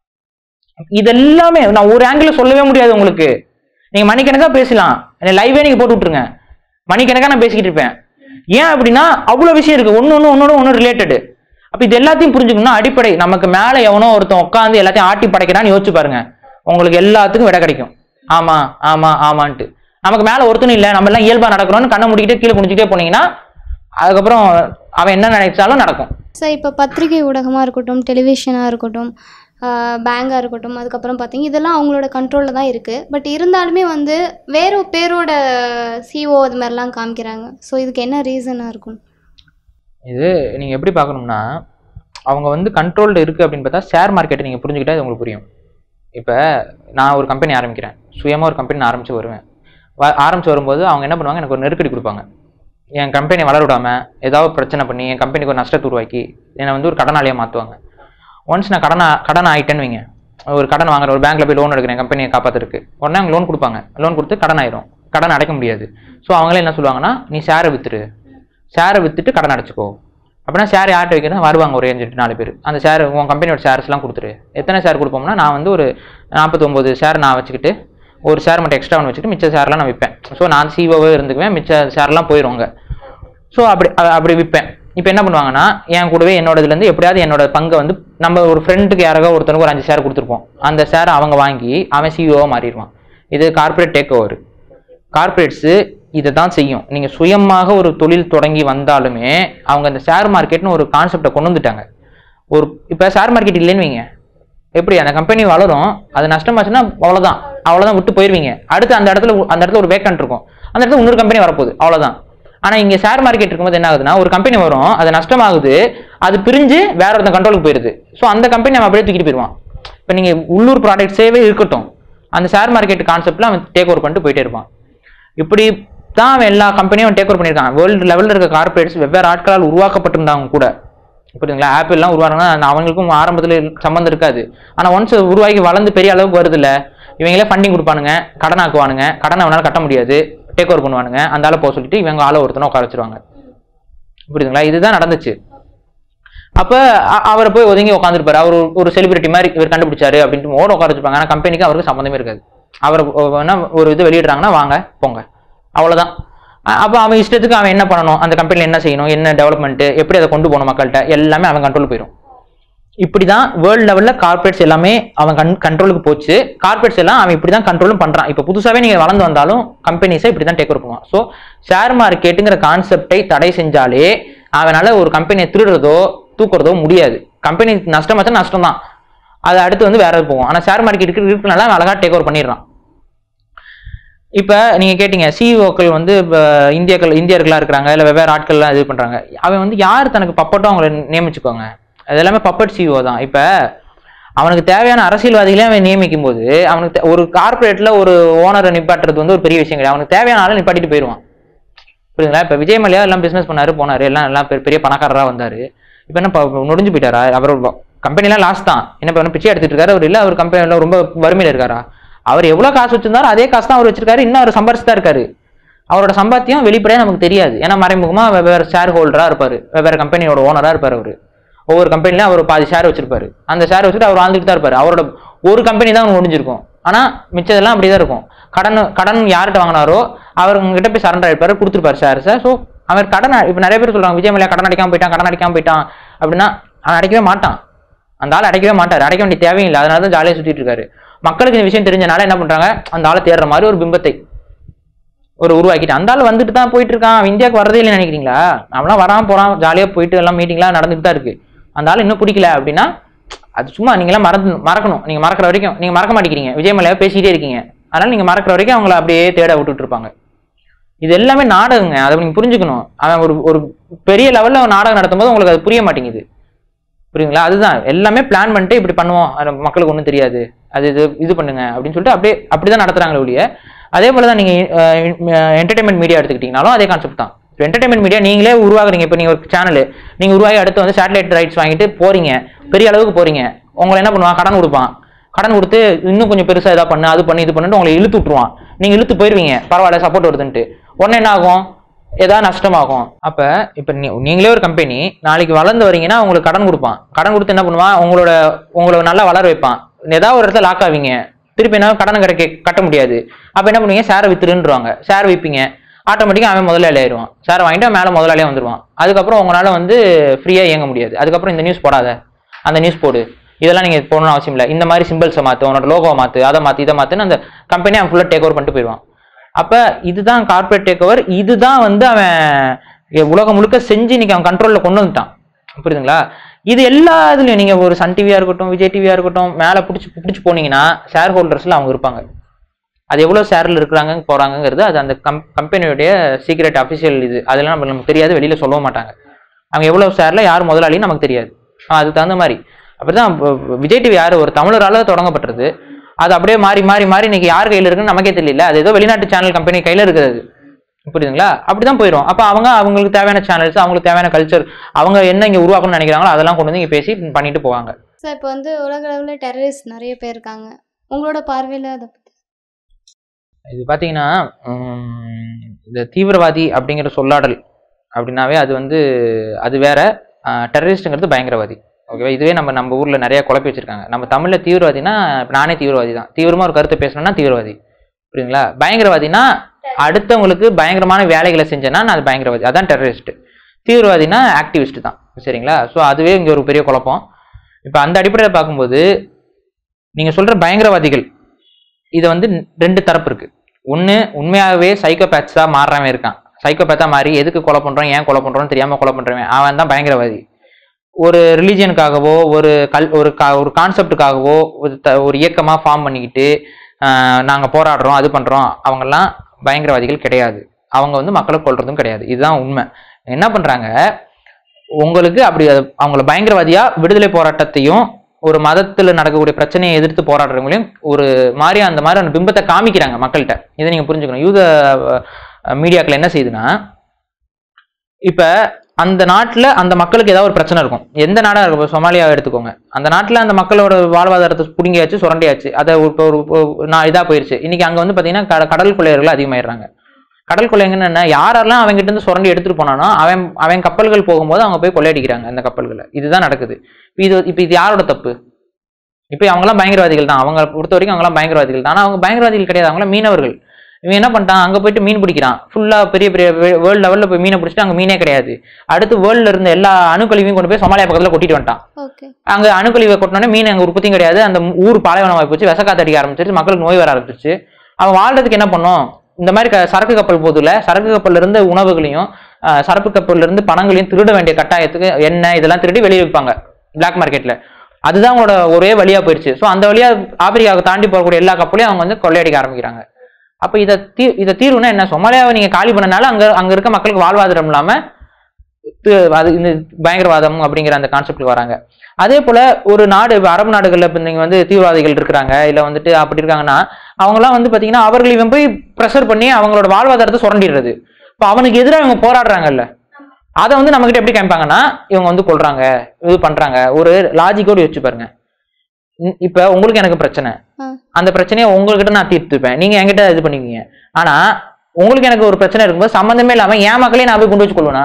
இதெல்லாமே நான் ஒரு ஆங்கிள் சொல்லவே முடியாது உங்களுக்கு. நீங்க மணிக்கணக்கா பேசலாம், லைவே நீங்க போட்டு விட்டுருங்க, மணிக்கணக்கா நான் பேசிக்கிட்டு இருப்பேன். ஏன் அப்படின்னா அவ்வளவு விஷயம் இருக்கு, ஒன்னு ரிலேட்டடு. அப்ப இது எல்லாத்தையும் புரிஞ்சுக்கணும்னா அடிப்படை, நமக்கு மேல எவனோ ஒருத்தன் உட்காந்து எல்லாத்தையும் ஆட்டி படைக்கிறான்னு யோசிச்சு பாருங்க, உங்களுக்கு எல்லாத்துக்கும் விட கிடைக்கும். ஆமா ஆமா ஆமான்ட்டு. நமக்கு மேல ஒருத்தனும் இல்லை, நம்ம எல்லாம் இயல்பா நடக்கிறோம்னு கண்ணை முடிக்கிட்டே கீழே குடிச்சிட்டே போனீங்கன்னா அதுக்கப்புறம் அவன் என்ன நினைச்சாலும் நடக்கும். சார், இப்போ பத்திரிகை ஊடகமாக இருக்கட்டும், டெலிவிஷனாக இருக்கட்டும், பேங்காக இருக்கட்டும், அதுக்கப்புறம் பார்த்தீங்க இதெல்லாம் அவங்களோட கண்ட்ரோலில் தான் இருக்குது. பட் இருந்தாலுமே வந்து வேறு பேரோட சிஓ அது மாதிரிலாம் காமிக்கிறாங்க. ஸோ இதுக்கு என்ன ரீசனாக இருக்கும்? இது நீங்கள் எப்படி பார்க்கணும்னா, அவங்க வந்து கண்ட்ரோல்டு இருக்குது அப்படின்னு பார்த்தா ஷேர் மார்க்கெட்டை நீங்கள் புரிஞ்சுக்கிட்டா அது உங்களுக்கு புரியும். இப்போ நான் ஒரு கம்பெனி ஆரம்பிக்கிறேன், சுயமாக ஒரு கம்பெனி நான் ஆரம்பித்து வருவேன். ஆரம்பித்து வரும்போது அவங்க என்ன பண்ணுவாங்க, எனக்கு ஒரு நெருக்கடி கொடுப்பாங்க. என் கம்பெனி வளர விடாமல் ஏதாவது பிரச்சனை பண்ணி என் கம்பெனிக்கு ஒரு நஷ்டத்தை உருவாக்கி என்னை வந்து ஒரு கடனாளியாக மாற்றுவாங்க. ஒன்ஸ் நான் கடன் ஆகிட்டேன்னு வைங்க, ஒரு கடன் வாங்குற ஒரு பேங்க்ல போய் லோன் எடுக்கிறேன் கம்பெனியை காப்பாற்றுறதுக்கு, உடனே அவங்க லோன் கொடுப்பாங்க. லோன் கொடுத்து கடன் ஆயிரும், கடன் அடைக்க முடியாது. ஸோ அவங்களே என்ன சொல்லுவாங்கன்னா, நீ ஷேரை விற்றுட்டு கடன் அடைச்சிக்கோ. அப்படின்னா ஷேர் யார்கிட்ட வைக்கிறேன் வருவாங்க ஒரு 4 பேர். அந்த ஷேர் உன் கம்பெனியோட ஷேர்ஸ்லாம் கொடுத்துரு. எத்தனை ஷேர் கொடுப்போம்னா, நான் வந்து ஒரு 49 ஷேர் நான் வச்சுக்கிட்டு ஒரு ஷேர் மட்டும் எக்ஸ்ட்ரா வச்சுட்டு மிச்ச ஷேர்லாம் நான் விற்பேன். ஸோ நான் சிஓவே இருந்துக்குவேன், மிச்ச ஷேர்லாம் போயிடுவாங்க. ஸோ அப்படி விற்பேன். இப்போ என்ன பண்ணுவாங்கன்னா, என் கூடவே என்னோட இதுலேருந்து எப்படியாவது என்னோட பங்கை வந்து நம்ம ஒரு ஃப்ரெண்டுக்கு யாராவது ஒருத்தனுக்கு ஒரு 5 ஷேர் கொடுத்துருப்போம். அந்த ஷேரை அவங்க வாங்கி அவன் சிஓவாக மாறிடுவான். இது கார்பரேட் டேக் ஓவர். கார்பரேட்ஸு இதை தான் செய்யும். நீங்கள் சுயமாக ஒரு தொழில் தொடங்கி வந்தாலுமே அவங்க இந்த ஷேர் மார்க்கெட்னு ஒரு கான்செப்டை கொண்டு வந்துட்டாங்க. இப்போ ஷேர் மார்க்கெட் இல்லைன்னு வைங்க, எப்படி அந்த கம்பெனி வளரும், அது நஷ்டமாச்சுன்னா அவ்வளோதான் விட்டு போயிடுவீங்க. அடுத்து அந்த இடத்துல ஒரு வேக்கன்ட் இருக்கும், அந்த இடத்துல இன்னொரு கம்பெனி வரப்போகுது, அவ்வளோதான். ஆனால் இங்கே ஷேர் மார்க்கெட் இருக்கும்போது என்ன ஆகுதுன்னா, ஒரு கம்பெனி வரும், அது நஷ்டமாகுது, அது பிரிஞ்சு வேற ஒருத்தன் கண்ட்ரோலுக்கு போயிடுது. ஸோ அந்த கம்பெனி அவன் அப்படியே தூக்கிட்டு போயிடுவான். இப்போ நீங்கள் உள்ளூர் ப்ராடக்ட்ஸேவே இருக்கட்டும், அந்த ஷேர் மார்க்கெட் கான்செப்ட்ல அவன் டேக் ஓவர் பண்ணிட்டு போயிட்டே இருப்பான். இப்படி தான் அவன் எல்லா கம்பெனியும் டேக் ஓவர் பண்ணியிருக்காங்க. வேர்ல்டு லெவலில் இருக்க கார்பரேட்ஸ் வெவ்வேறு ஆட்களால் உருவாக்கப்பட்டிருந்தாங்க கூட. புரியுதுங்களா? ஆப்பிள்லாம் உருவாங்கன்னா அவங்களுக்கும் ஆரம்பத்தில் சம்மந்தம் இருக்காது. ஆனால் ஒன்ஸ் உருவாக்கி வளர்ந்து பெரிய அளவுக்கு வருது இல்லை, இவங்களே ஃபண்டிங் கொடுப்பானுங்க, கடன் ஆக்குவானுங்க, கடனை அவனால் கட்ட முடியாது, டேக் ஓவர் பண்ணுவானுங்க, அந்த ஆளை போக சொல்லிட்டு இவங்க ஆளை ஒருத்தனை உட்கார வச்சிருவாங்க. புரியுதுங்களா? இதுதான் நடந்துச்சு. அப்போ அவரை போய் ஒதுங்கி உட்காந்துருப்பாரு. அவர் ஒரு செலிபிரிட்டி மாதிரி இவர் கண்டுபிடிச்சாரு அப்படின்ட்டு ஓட உட்கார வச்சிருப்பாங்க. ஆனால் கம்பெனிக்கு அவருக்கு சம்மந்தமே இருக்காது. அவர் என்ன ஒரு இது வெளியிடுறாங்கன்னா வாங்க போங்க, அவ்வளோதான். அப்போ அவன் இஷ்டத்துக்கு அவன் என்ன பண்ணணும், அந்த கம்பெனியில் என்ன செய்யணும், என்ன டெவலப்மெண்ட்டு, எப்படி அதை கொண்டு போகணும் மக்கள்கிட்ட, எல்லாமே அவன் கண்ட்ரோல் போயிடும். இப்படி தான் வேர்ல்டு லெவலில் கார்பரேட்ஸ் எல்லாமே அவன் கண்ட்ரோலுக்கு போச்சு. கார்பரேட்ஸ் எல்லாம் அவன் இப்படி தான் கண்ட்ரோலும் பண்ணுறான். இப்போ புதுசாகவே நீங்கள் வளர்ந்து வந்தாலும் கம்பெனிஸை இப்படி தான் டேக் ஓவர் பண்ணுவான். ஸோ ஷேர் மார்க்கெட்டுங்கிற கான்செப்டை தடை செஞ்சாலே அவனால் ஒரு கம்பெனியை திருடுறதோ தூக்குறதோ முடியாது. கம்பெனி நஷ்டமாச்சா நஷ்டம் தான், அது அடுத்து வந்து வேற போகும். ஆனால் ஷேர் மார்க்கெட் இருக்கிறனால அவன் அழகாக டேக் ஓவர் பண்ணிடுறான். இப்போ நீங்கள் கேட்டீங்க, சிஇஓக்கள் வந்து இப்போ இந்தியர்களாக இருக்கிறாங்க, இல்லை வெவ்வேறு ஆட்கள்லாம் இது பண்ணுறாங்க. அவன் வந்து யார் தனக்கு பப்பட்டோ அவங்கள நியமிச்சுக்கோங்க, அது எல்லாமே பப்பட் சிஇஓ தான். இப்போ அவனுக்கு தேவையான அரசியல்வாதிகளே அவன் நியமிக்கும் போது அவனுக்கு ஒரு கார்பரேட்டில் ஒரு ஓனரை நிப்பாட்டுறது வந்து ஒரு பெரிய விஷயம் கிடையாது. அவனுக்கு தேவையான ஆளை நிப்பாட்டிட்டு போயிடுவான். புரியுதுங்களா? இப்போ விஜய் மல்லையா எல்லாம் பிஸ்னஸ் பண்ணாரு, போனார், எல்லாம் பெரிய பணக்காரராக வந்தார். இப்போ என்ன நொடிஞ்சு போயிட்டாரா? அவர் கம்பெனிலாம் லாஸ் தான், என்ன இப்போ பிச்சை எடுத்துட்டு இருக்காரு அவர், இல்லை அவர் கம்பெனியில் ரொம்ப வறுமையில் இருக்காரா? அவர் எவ்வளோ காசு வச்சிருந்தாரோ அதே காசு தான் அவர் வச்சிருக்காரு, இன்னும் அவர் சம்பாரிச்சு தான் இருக்காரு. அவரோட சம்பாத்தியம் வெளிப்படையாக நமக்கு தெரியாது. ஏன்னா மறைமுகமாக வெவ்வேறு ஷேர் ஹோல்டராக இருப்பார், வெவ்வேறு கம்பெனியோட ஓனராக இருப்பார். அவர் ஒவ்வொரு கம்பெனிலையும் அவர் பாதி ஷேர் வச்சிருப்பாரு. அந்த ஷேர் வச்சுட்டு அவர் வாழ்ந்துட்டு தான் இருப்பார். அவரோட ஒரு கம்பெனி தான் முடிஞ்சிருக்கும், ஆனால் மிச்சதெல்லாம் அப்படி தான் இருக்கும். கடன் யார்கிட்ட வாங்கினாரோ அவர் உங்ககிட்ட போய் சரண்டர் ஆகிருப்பாரு, கொடுத்துருப்பாரு ஷேர்ஸை. ஸோ அவர் கடன், இப்போ நிறைய பேர் சொல்கிறாங்க விஜய் மல்லையா கடன் அடைக்காமல் போயிட்டான் அப்படின்னா அவன் அடைக்கவே மாட்டான். அந்த ஆள் அடைக்கவே மாட்டார், அடைக்க வேண்டிய தேவையில்லை. அதனால தான் ஜாலியாக சுற்றிட்டு இருக்காரு. மக்களுக்கு இந்த விஷயம் தெரிஞ்சனால என்ன பண்ணுறாங்க, அந்த ஆளை தேடுற மாதிரி ஒரு பிம்பத்தை உருவாக்கிட்டு அந்த ஆள் வந்துட்டு தான் போயிட்டு இருக்கான். அவன் இந்தியாவுக்கு வரதே இல்லைன்னு நினைக்கிறீங்களா? அவன்லாம் வராமல் போகிறான், ஜாலியாக போயிட்டு எல்லாம் மீட்டிங்லாம் நடந்துட்டு தான் இருக்குது. அந்த ஆள் இன்னும் பிடிக்கல அப்படின்னா அது சும்மா நீங்களாம் மறக்கணும். நீங்கள் மறக்கிற வரைக்கும் நீங்கள் மறக்க மாட்டேங்கிறீங்க, விஜய் மல்லையா பேசிக்கிட்டே இருக்கீங்க. அதனால் நீங்கள் மறக்கிற வரைக்கும் அவங்கள அப்படியே தேட விட்டுட்டு இருப்பாங்க. இது எல்லாமே நாடகங்க, அதை நீங்கள் புரிஞ்சுக்கணும். அவன் ஒரு பெரிய லெவலில் அவன் நாடகம் நடத்தும் போது உங்களுக்கு அது புரிய மாட்டேங்குது. புரியுங்களா? அதுதான் எல்லாமே பிளான் பண்ணிட்டு இப்படி பண்ணுவோம், மக்களுக்கு ஒன்றும் தெரியாது, அது இது பண்ணுங்க அப்படின்னு சொல்லிட்டு அப்படிதான் நடத்துறாங்களே ஒழிய. அதே போல தான் நீங்கள் என்டர்டைன்மெண்ட் மீடியா எடுத்துக்கிட்டீங்கனாலும் அதே கான்செப்ட் தான். இப்போ என்டர்டைன்மெண்ட் மீடியா நீங்களே உருவாக்குறீங்க. இப்போ நீங்கள் ஒரு சேனல் நீங்கள் உருவாகி அடுத்து வந்து சேட்டலைட் ரைட்ஸ் வாங்கிட்டு போறீங்க, பெரிய அளவுக்கு போறீங்க. உங்களை என்ன பண்ணுவான், கடன் கொடுப்பான். கடன் கொடுத்து இன்னும் கொஞ்சம் பெருசாக இதாக பண்ணு, அது பண்ணி இது பண்ணிட்டு உங்களை இழுத்து விட்டுருவான். நீங்கள் இழுத்து போயிடுவீங்க, பரவாயில்ல சப்போர்ட் வருதுன்ட்டு. உடனே என்ன ஆகும், ஏதாவது நஷ்டமாகும். அப்போ இப்போ நீங்களே ஒரு கம்பெனி நாளைக்கு வளர்ந்து வரீங்கன்னா உங்களுக்கு கடன் கொடுப்பான். கடன் கொடுத்து என்ன பண்ணுவான், உங்களோட நல்லா வளர வைப்பான். ஏதாவது ஒரு இடத்துல லாக் ஆவீங்க, திருப்பி என்ன கடன் கட்ட முடியாது. அப்போ என்ன பண்ணுவீங்க, ஷேரை வித்துருன்றாங்க. ஷேர் விற்பீங்க, ஆட்டோமேட்டிக்காக அவன் முதலாளி ஆயிடுவான். ஷேரை வாங்கிட்டு மேலே முதலாளியாக வந்துடுவான். அதுக்கப்புறம் உங்களால் வந்து ஃப்ரீயாக இயங்க முடியாது. அதுக்கப்புறம் இந்த நியூஸ் போடாத, அந்த நியூஸ் போடு, இதெல்லாம் நீங்கள் போடணும்னு அவசியம் இல்லை. இந்த மாதிரி சிம்பிள்ஸை மாற்று, உன்னோட லோகோ மாற்று, அதை மாற்று, இதை மாற்றுன்னு அந்த கம்பெனியை அவன் ஃபுல்லாக டேக் ஓவர் பண்ணிட்டு போயிடுவான். அப்போ இதுதான் கார்பரேட் டேக் ஓவர். இதுதான் வந்து அவன் உலகம் முழுக்க செஞ்சு இன்னைக்கு அவன் கண்ட்ரோலில் கொண்டு வந்துட்டான். புரியுதுங்களா? இது எல்லா இதுலையும் நீங்கள் ஒரு சன் டிவியாக இருக்கட்டும், விஜய் டிவியாக இருக்கட்டும், மேலே பிடிச்சி போனீங்கன்னா ஷேர் ஹோல்டர்ஸில் அவங்க இருப்பாங்க. அது எவ்வளோ ஷேரில் இருக்கிறாங்க போகிறாங்கிறது அது அந்த கம்பெனியுடைய சீக்ரெட் அஃபிஷியல் இது. அதெல்லாம் நமக்கு தெரியாது, வெளியில் சொல்ல மாட்டாங்க. அவங்க எவ்வளோ ஷேரில் யார் முதலாளின்னு நமக்கு தெரியாது. அதுக்கு தகுந்த மாதிரி அப்படிதான் விஜய் டிவி யார் ஒரு தமிழரால் தொடங்கப்பட்டது. அது அப்படியே மாறி இன்னைக்கு யார் கையில் இருக்குன்னு நமக்கே தெரியல. அது ஏதோ வெளிநாட்டு சேனல் கம்பெனி கையில் இருக்குது. புரியுதுங்களா? அப்படிதான் போயிடும். அப்ப அவங்களுக்கு தேவையான சேனல்ஸ், அவங்களுக்கு தேவையான கல்ச்சர், அவங்க என்ன இங்க உருவாக்கணும்னு நினைக்கிறாங்களோ அதெல்லாம் கொண்டு வந்து இங்க பேசி பண்ணிட்டு போவாங்க. சார் இப்போ வந்து உலக அளவில் டெரரிஸ்ட் நிறைய பேர் இருக்காங்க, உங்களோட பார்வையில் அதை பற்றி? இது பார்த்தீங்கன்னா இந்த தீவிரவாதி அப்படிங்கிற சொல்லாடல் அப்படின்னாவே அது வந்து அது வேற, டெரரிஸ்ட்டுங்கிறது பயங்கரவாதி. ஓகேவா? இதுவே நம்ம ஊரில் நிறைய குழப்பி வச்சிருக்காங்க. நம்ம தமிழில் தீவிரவாதினா நானே தீவிரவாதி தான், தீவிரமாக ஒரு கருத்தை பேசணும்னா தீவிரவாதி. புரியுதுங்களா? பயங்கரவாதினா அடுத்தவங்களுக்கு பயங்கரமான வேலைகளை செஞ்சேன்னா நான் அது பயங்கரவாதி, அதான் டெரரிஸ்ட். தீவிரவாதினா ஆக்டிவிஸ்ட் தான். சரிங்களா? ஸோ அதுவே இங்கே ஒரு பெரிய குழப்பம். இப்போ அந்த அடிப்படையில் பார்க்கும்போது நீங்கள் சொல்கிற பயங்கரவாதிகள் இதை வந்து 2 தரப்பு இருக்கு. ஒன்று உண்மையாகவே சைக்கோபேத்ஸாக மாறுறவன் இருக்கான், சைக்கோபேத்தாக மாறி எதுக்கு கொலை பண்ணுறோம் ஏன் கொலை பண்ணுறோன்னு தெரியாமல் கொலை பண்ணுறவன், அவன் தான் பயங்கரவாதி. ஒரு ரிலீஜியனுக்காகவோ ஒரு கான்செப்டுக்காகவோ ஒரு இயக்கமாக ஃபார்ம் பண்ணிக்கிட்டு நாங்கள் போராடுறோம் அது பண்ணுறோம், அவங்கெல்லாம் பயங்கரவாதிகள் கிடையாது. அவங்க வந்து மக்களை கொல்றதும் கிடையாது. இதுதான் உண்மை. என்ன பண்ணுறாங்க, உங்களுக்கு அப்படி அவங்கள பயங்கரவாதியா விடுதலை போராட்டத்தையும் ஒரு மதத்தில் நடக்கக்கூடிய பிரச்சனையை எதிர்த்து போராடுறவங்களையும் ஒரு மாதிரி அந்த பிம்பத்தை காமிக்கிறாங்க மக்கள்கிட்ட. இதை நீங்கள் புரிஞ்சுக்கணும். யூத மீடியாக்கள் என்ன செய்யுதுன்னா, இப்போ அந்த நாட்டில் அந்த மக்களுக்கு ஏதாவது ஒரு பிரச்சனை இருக்கும், எந்த நாடாக இருக்கும், இப்போ சொமாலியாவை எடுத்துக்கோங்க. அந்த நாட்டில் அந்த மக்களோட வாழ்வாதாரத்தை புடுங்கியாச்சு, சுரண்டியாச்சு, அதை ஒரு இதாக போயிடுச்சு. இன்னைக்கு அங்கே வந்து பார்த்தீங்கன்னா கடல் கொள்ளையர்கள் அதிகமாயிடுறாங்க. கடல் கொள்ளைங்கன்னு என்ன, யாரெல்லாம் அவங்ககிட்ட இருந்து சுரண்டி எடுத்துட்டு போனானோ அவன் கப்பல்கள் போகும்போது அவங்க போய் கொள்ளையடிக்கிறாங்க அந்த கப்பல்களை. இதுதான் நடக்குது. இப்போ இது யாரோட தப்பு? இப்போ அவங்களாம் பயங்கரவாதிகள் தான், அவங்க பொறுத்த வரைக்கும் அவங்களாம் பயங்கரவாதிகள் தான். ஆனால் அவங்க பயங்கரவாதிகள் கிடையாது, அவங்களாம் மீனவர்கள். இவன் என்ன பண்ணிட்டான், அங்கே போயிட்டு மீன் பிடிக்கிறான், ஃபுல்லாக பெரிய வேர்ல்டு லெவலில் போய் மீனை பிடிச்சிட்டு அங்கே மீனே கிடையாது. அடுத்து வேர்ல்டில் இருந்த எல்லா அணுக்கழிவையும் கொண்டு போய் சொமாலியா பக்கத்தில் கொட்டிட்டு வந்துட்டான். அங்கே அணுக்கழிவை கொட்டினோடனே மீன் அங்கே உற்பத்தியும் கிடையாது, அந்த ஊர் பாலைவனமாகி போச்சு, விசக்காத்து அடிக்க ஆரம்பிச்சிருச்சு, மக்களுக்கு நோய் வர ஆரம்பிச்சிருச்சு. அவன் வாழ்றதுக்கு என்ன பண்ணும், இந்த மாதிரி சரக்கு கப்பல் போதுல சரக்கு கப்பல்ல இருந்து உணவுகளையும் சரக்கு கப்பல்ல இருந்து பணங்களையும் திருட வேண்டிய கட்டாயத்துக்கு எண்ணெய் இதெல்லாம் திருடி வெளியே வைப்பாங்க பிளாக் மார்க்கெட்ல. அதுதான் அவங்களோட ஒரே வழியா போயிடுச்சு. ஸோ அந்த வழியா ஆப்பிரிக்காவுக்கு தாண்டி போகக்கூடிய எல்லா கப்பலையும் அவங்க வந்து கொள்ளையடிக்க ஆரம்பிக்கிறாங்க. அப்ப இதை தீர்வுனா என்ன, சொமாலியாவை நீங்க காலி பண்ணனால அங்க இருக்க மக்களுக்கு வாழ்வாதாரம் இல்லாம அது இந்த பயங்கரவாதம் அப்படிங்கிற அந்த கான்செப்டுக்கு வராங்க. அதே போல ஒரு நாடு, அரபு நாடுகள்ல இப்போ நீங்க வந்து தீவிரவாதிகள் இருக்கிறாங்க இல்ல வந்துட்டு அப்படி இருக்காங்கன்னா அவங்கலாம் வந்து பாத்தீங்கன்னா அவர்கள் இவன் போய் ப்ரெஷர் பண்ணி அவங்களோட வாழ்வாதாரத்தை சுரண்டிடுறது. இப்போ அவனுக்கு எதிராக இவங்க போராடுறாங்கல்ல, அதை வந்து நம்ம கிட்ட எப்படி காமிப்பாங்கன்னா இவங்க வந்து கொள்றாங்க இது பண்றாங்க. ஒரு லாஜிக்கோடு யோசிச்சு பாருங்க. இப்ப உங்களுக்கு எனக்கு பிரச்சனை, அந்த பிரச்சனையை உங்ககிட்ட நான் தீர்த்துப்பேன், நீங்க என்கிட்ட இது பண்ணிக்குவீங்க. ஆனா உங்களுக்கு எனக்கு ஒரு பிரச்சனை இருக்கும்போது சம்பந்தமே இல்லாம என் மக்களே நான் போய் கொண்டு வச்சு கொள்வேனா?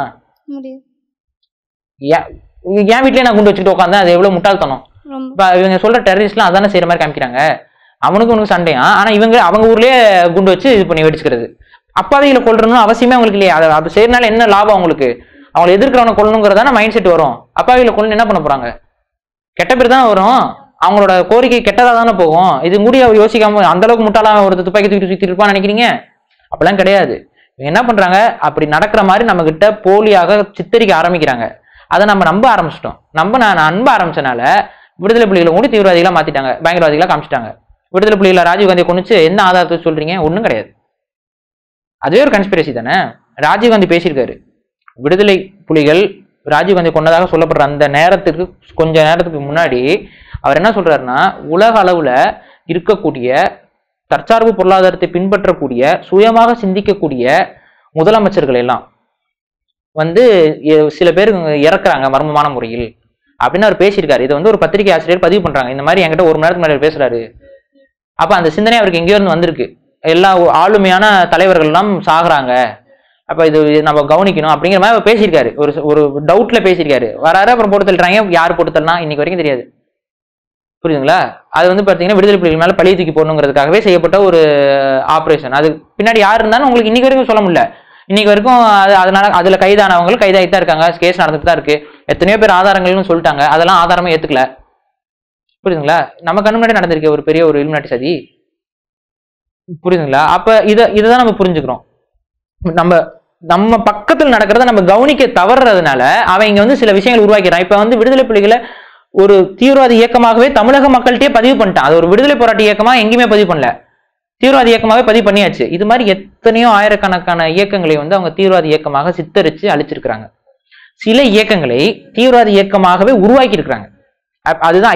என் வீட்லயே நான் குண்டு வச்சுக்கிட்டு உட்காந்தேன், அது எவ்வளவு முட்டாள்தனம். இப்ப இவங்க சொல்ற டெரரிஸ்ட்லாம் அதானே செய்யற மாதிரி காமிக்கிறாங்க. அவனுக்கு சண்டையா, ஆனா அவங்க ஊர்லயே குண்டு வச்சு இது பண்ணி வெடிச்சுக்கிறது. அப்பாவிகளை கொள்றணும் அவசியமே அவங்களுக்கு இல்லையா? அது செய்யறதுனால என்ன லாபம் அவங்களுக்கு? அவங்களை எதிர்க்கிறவனை கொள்ளணுங்கிறதான மைண்ட் செட் வரும். அப்பாவிகளை கொள்ளணும் என்ன பண்ண போறாங்க? கெட்ட பேர் தான் வரும், அவங்களோட கோரிக்கை கெட்டதா தானே போகும். இது முடிய யோசிக்காம அந்த அளவுக்கு முட்டாளாம ஒரு துப்பாக்கி தூக்கி சுத்தி இருப்பான்னு நினைக்கிறீங்க? அப்பெல்லாம் கிடையாது. என்ன பண்றாங்க, அப்படி நடக்கிற மாதிரி நம்ம கிட்ட போலியாக சித்தரிக்க ஆரம்பிக்கிறாங்க. அதை நம்ம நம்ப ஆரம்பிச்சிட்டோம். நான் நம்ப ஆரம்பிச்சனால விடுதலை புலிகளை கூட தீவிரவாதிகளா மாத்திட்டாங்க, பயங்கரவாதிகளா காமிச்சிட்டாங்க. விடுதலை புலிகளை ராஜீவ்காந்தி கொண்டுச்சு என்ன ஆதாரத்தை சொல்றீங்க? ஒன்றும் கிடையாது. அதுவே ஒரு கன்ஸ்பிரசி தானே. ராஜீவ்காந்தி பேசியிருக்காரு, விடுதலை புலிகள் ராஜீவ்காந்தி கொண்டதாக சொல்லப்படுற அந்த நேரத்துக்கு கொஞ்ச நேரத்துக்கு முன்னாடி அவர் என்ன சொல்றாருன்னா, உலக அளவுல இருக்கக்கூடிய தற்சார்பு பொருளாதாரத்தை பின்பற்றக்கூடிய சுயமாக சிந்திக்கக்கூடிய முதலமைச்சர்கள் எல்லாம் வந்து சில பேர் இறக்குறாங்க மர்மமான முறையில் அப்படின்னு அவர் பேசியிருக்காரு. இதை வந்து ஒரு பத்திரிகை ஆசிரியர் பதிவு பண்றாங்க. இந்த மாதிரி என்கிட்ட ஒரு மணி நேரத்துக்கு முன்னாடி பேசுறாரு. அப்ப அந்த சிந்தனை அவருக்கு எங்கேயோ இருந்து வந்திருக்கு. எல்லா ஆளுமையான தலைவர்கள் எல்லாம் சாகுறாங்க, அப்ப இது நம்ம கவனிக்கணும் அப்படிங்கிற மாதிரி அவர் பேசியிருக்காரு. ஒரு டவுட்ல பேசியிருக்காரு. வராரு, அப்புறம் போட்டு தள்ளுறாங்க. யார் போட்டு தள்ளனா இன்னைக்கு வரைக்கும் தெரியாது. புரியுதுங்களா? அது வந்து பாத்தீங்கன்னா விடுதலை புலிகள் மேல பழி தூக்கி போடணுங்கிறதுக்காகவே செய்யப்பட்ட ஒரு ஆபரேஷன். அது பின்னாடி யார் இருந்தாலும் உங்களுக்கு இன்னைக்கு வரைக்கும் சொல்ல முடியல. இன்னைக்கு வரைக்கும் அதனால அதுல கைதானவங்க கைதாகிட்டு தான் இருக்காங்க, கேஸ் நடந்துட்டு தான் இருக்கு. எத்தனையோ பேர் ஆதாரங்கள்னு சொல்லிட்டாங்க, அதெல்லாம் ஆதாரமே ஏத்துக்கல. புரியுதுங்களா? நம்ம கண்ணு முன்னாடி நடந்திருக்க ஒரு பெரிய ஒரு இலுமினாட்டி சதி. புரியுதுங்களா? அப்ப இதைதான் நம்ம புரிஞ்சுக்கிறோம். நம்ம பக்கத்தில் நடக்கிறத நம்ம கவனிக்க தவறுறதுனால அவன் இங்க வந்து சில விஷயங்கள் உருவாக்கிறான். இப்ப வந்து விடுதலை புலிகளை ஒரு தீவிரவாத இயக்கமாகவே தமிழக மக்கள்கிட்டயே பதிவு பண்ணிட்டான். அது ஒரு விடுதலை போராட்ட இயக்கமா எங்கேயுமே பதிவு பண்ணல, தீவிரவாத இயக்கமாகவே பதிவு பண்ணியாச்சு. இது மாதிரி எத்தனையோ ஆயிரக்கணக்கான இயக்கங்களை வந்து அவங்க தீவிரவாத இயக்கமாக சித்தரிச்சு அழிச்சிருக்கிறாங்க. சில இயக்கங்களை தீவிரவாத இயக்கமாகவே உருவாக்கி இருக்கிறாங்க. அதுதான்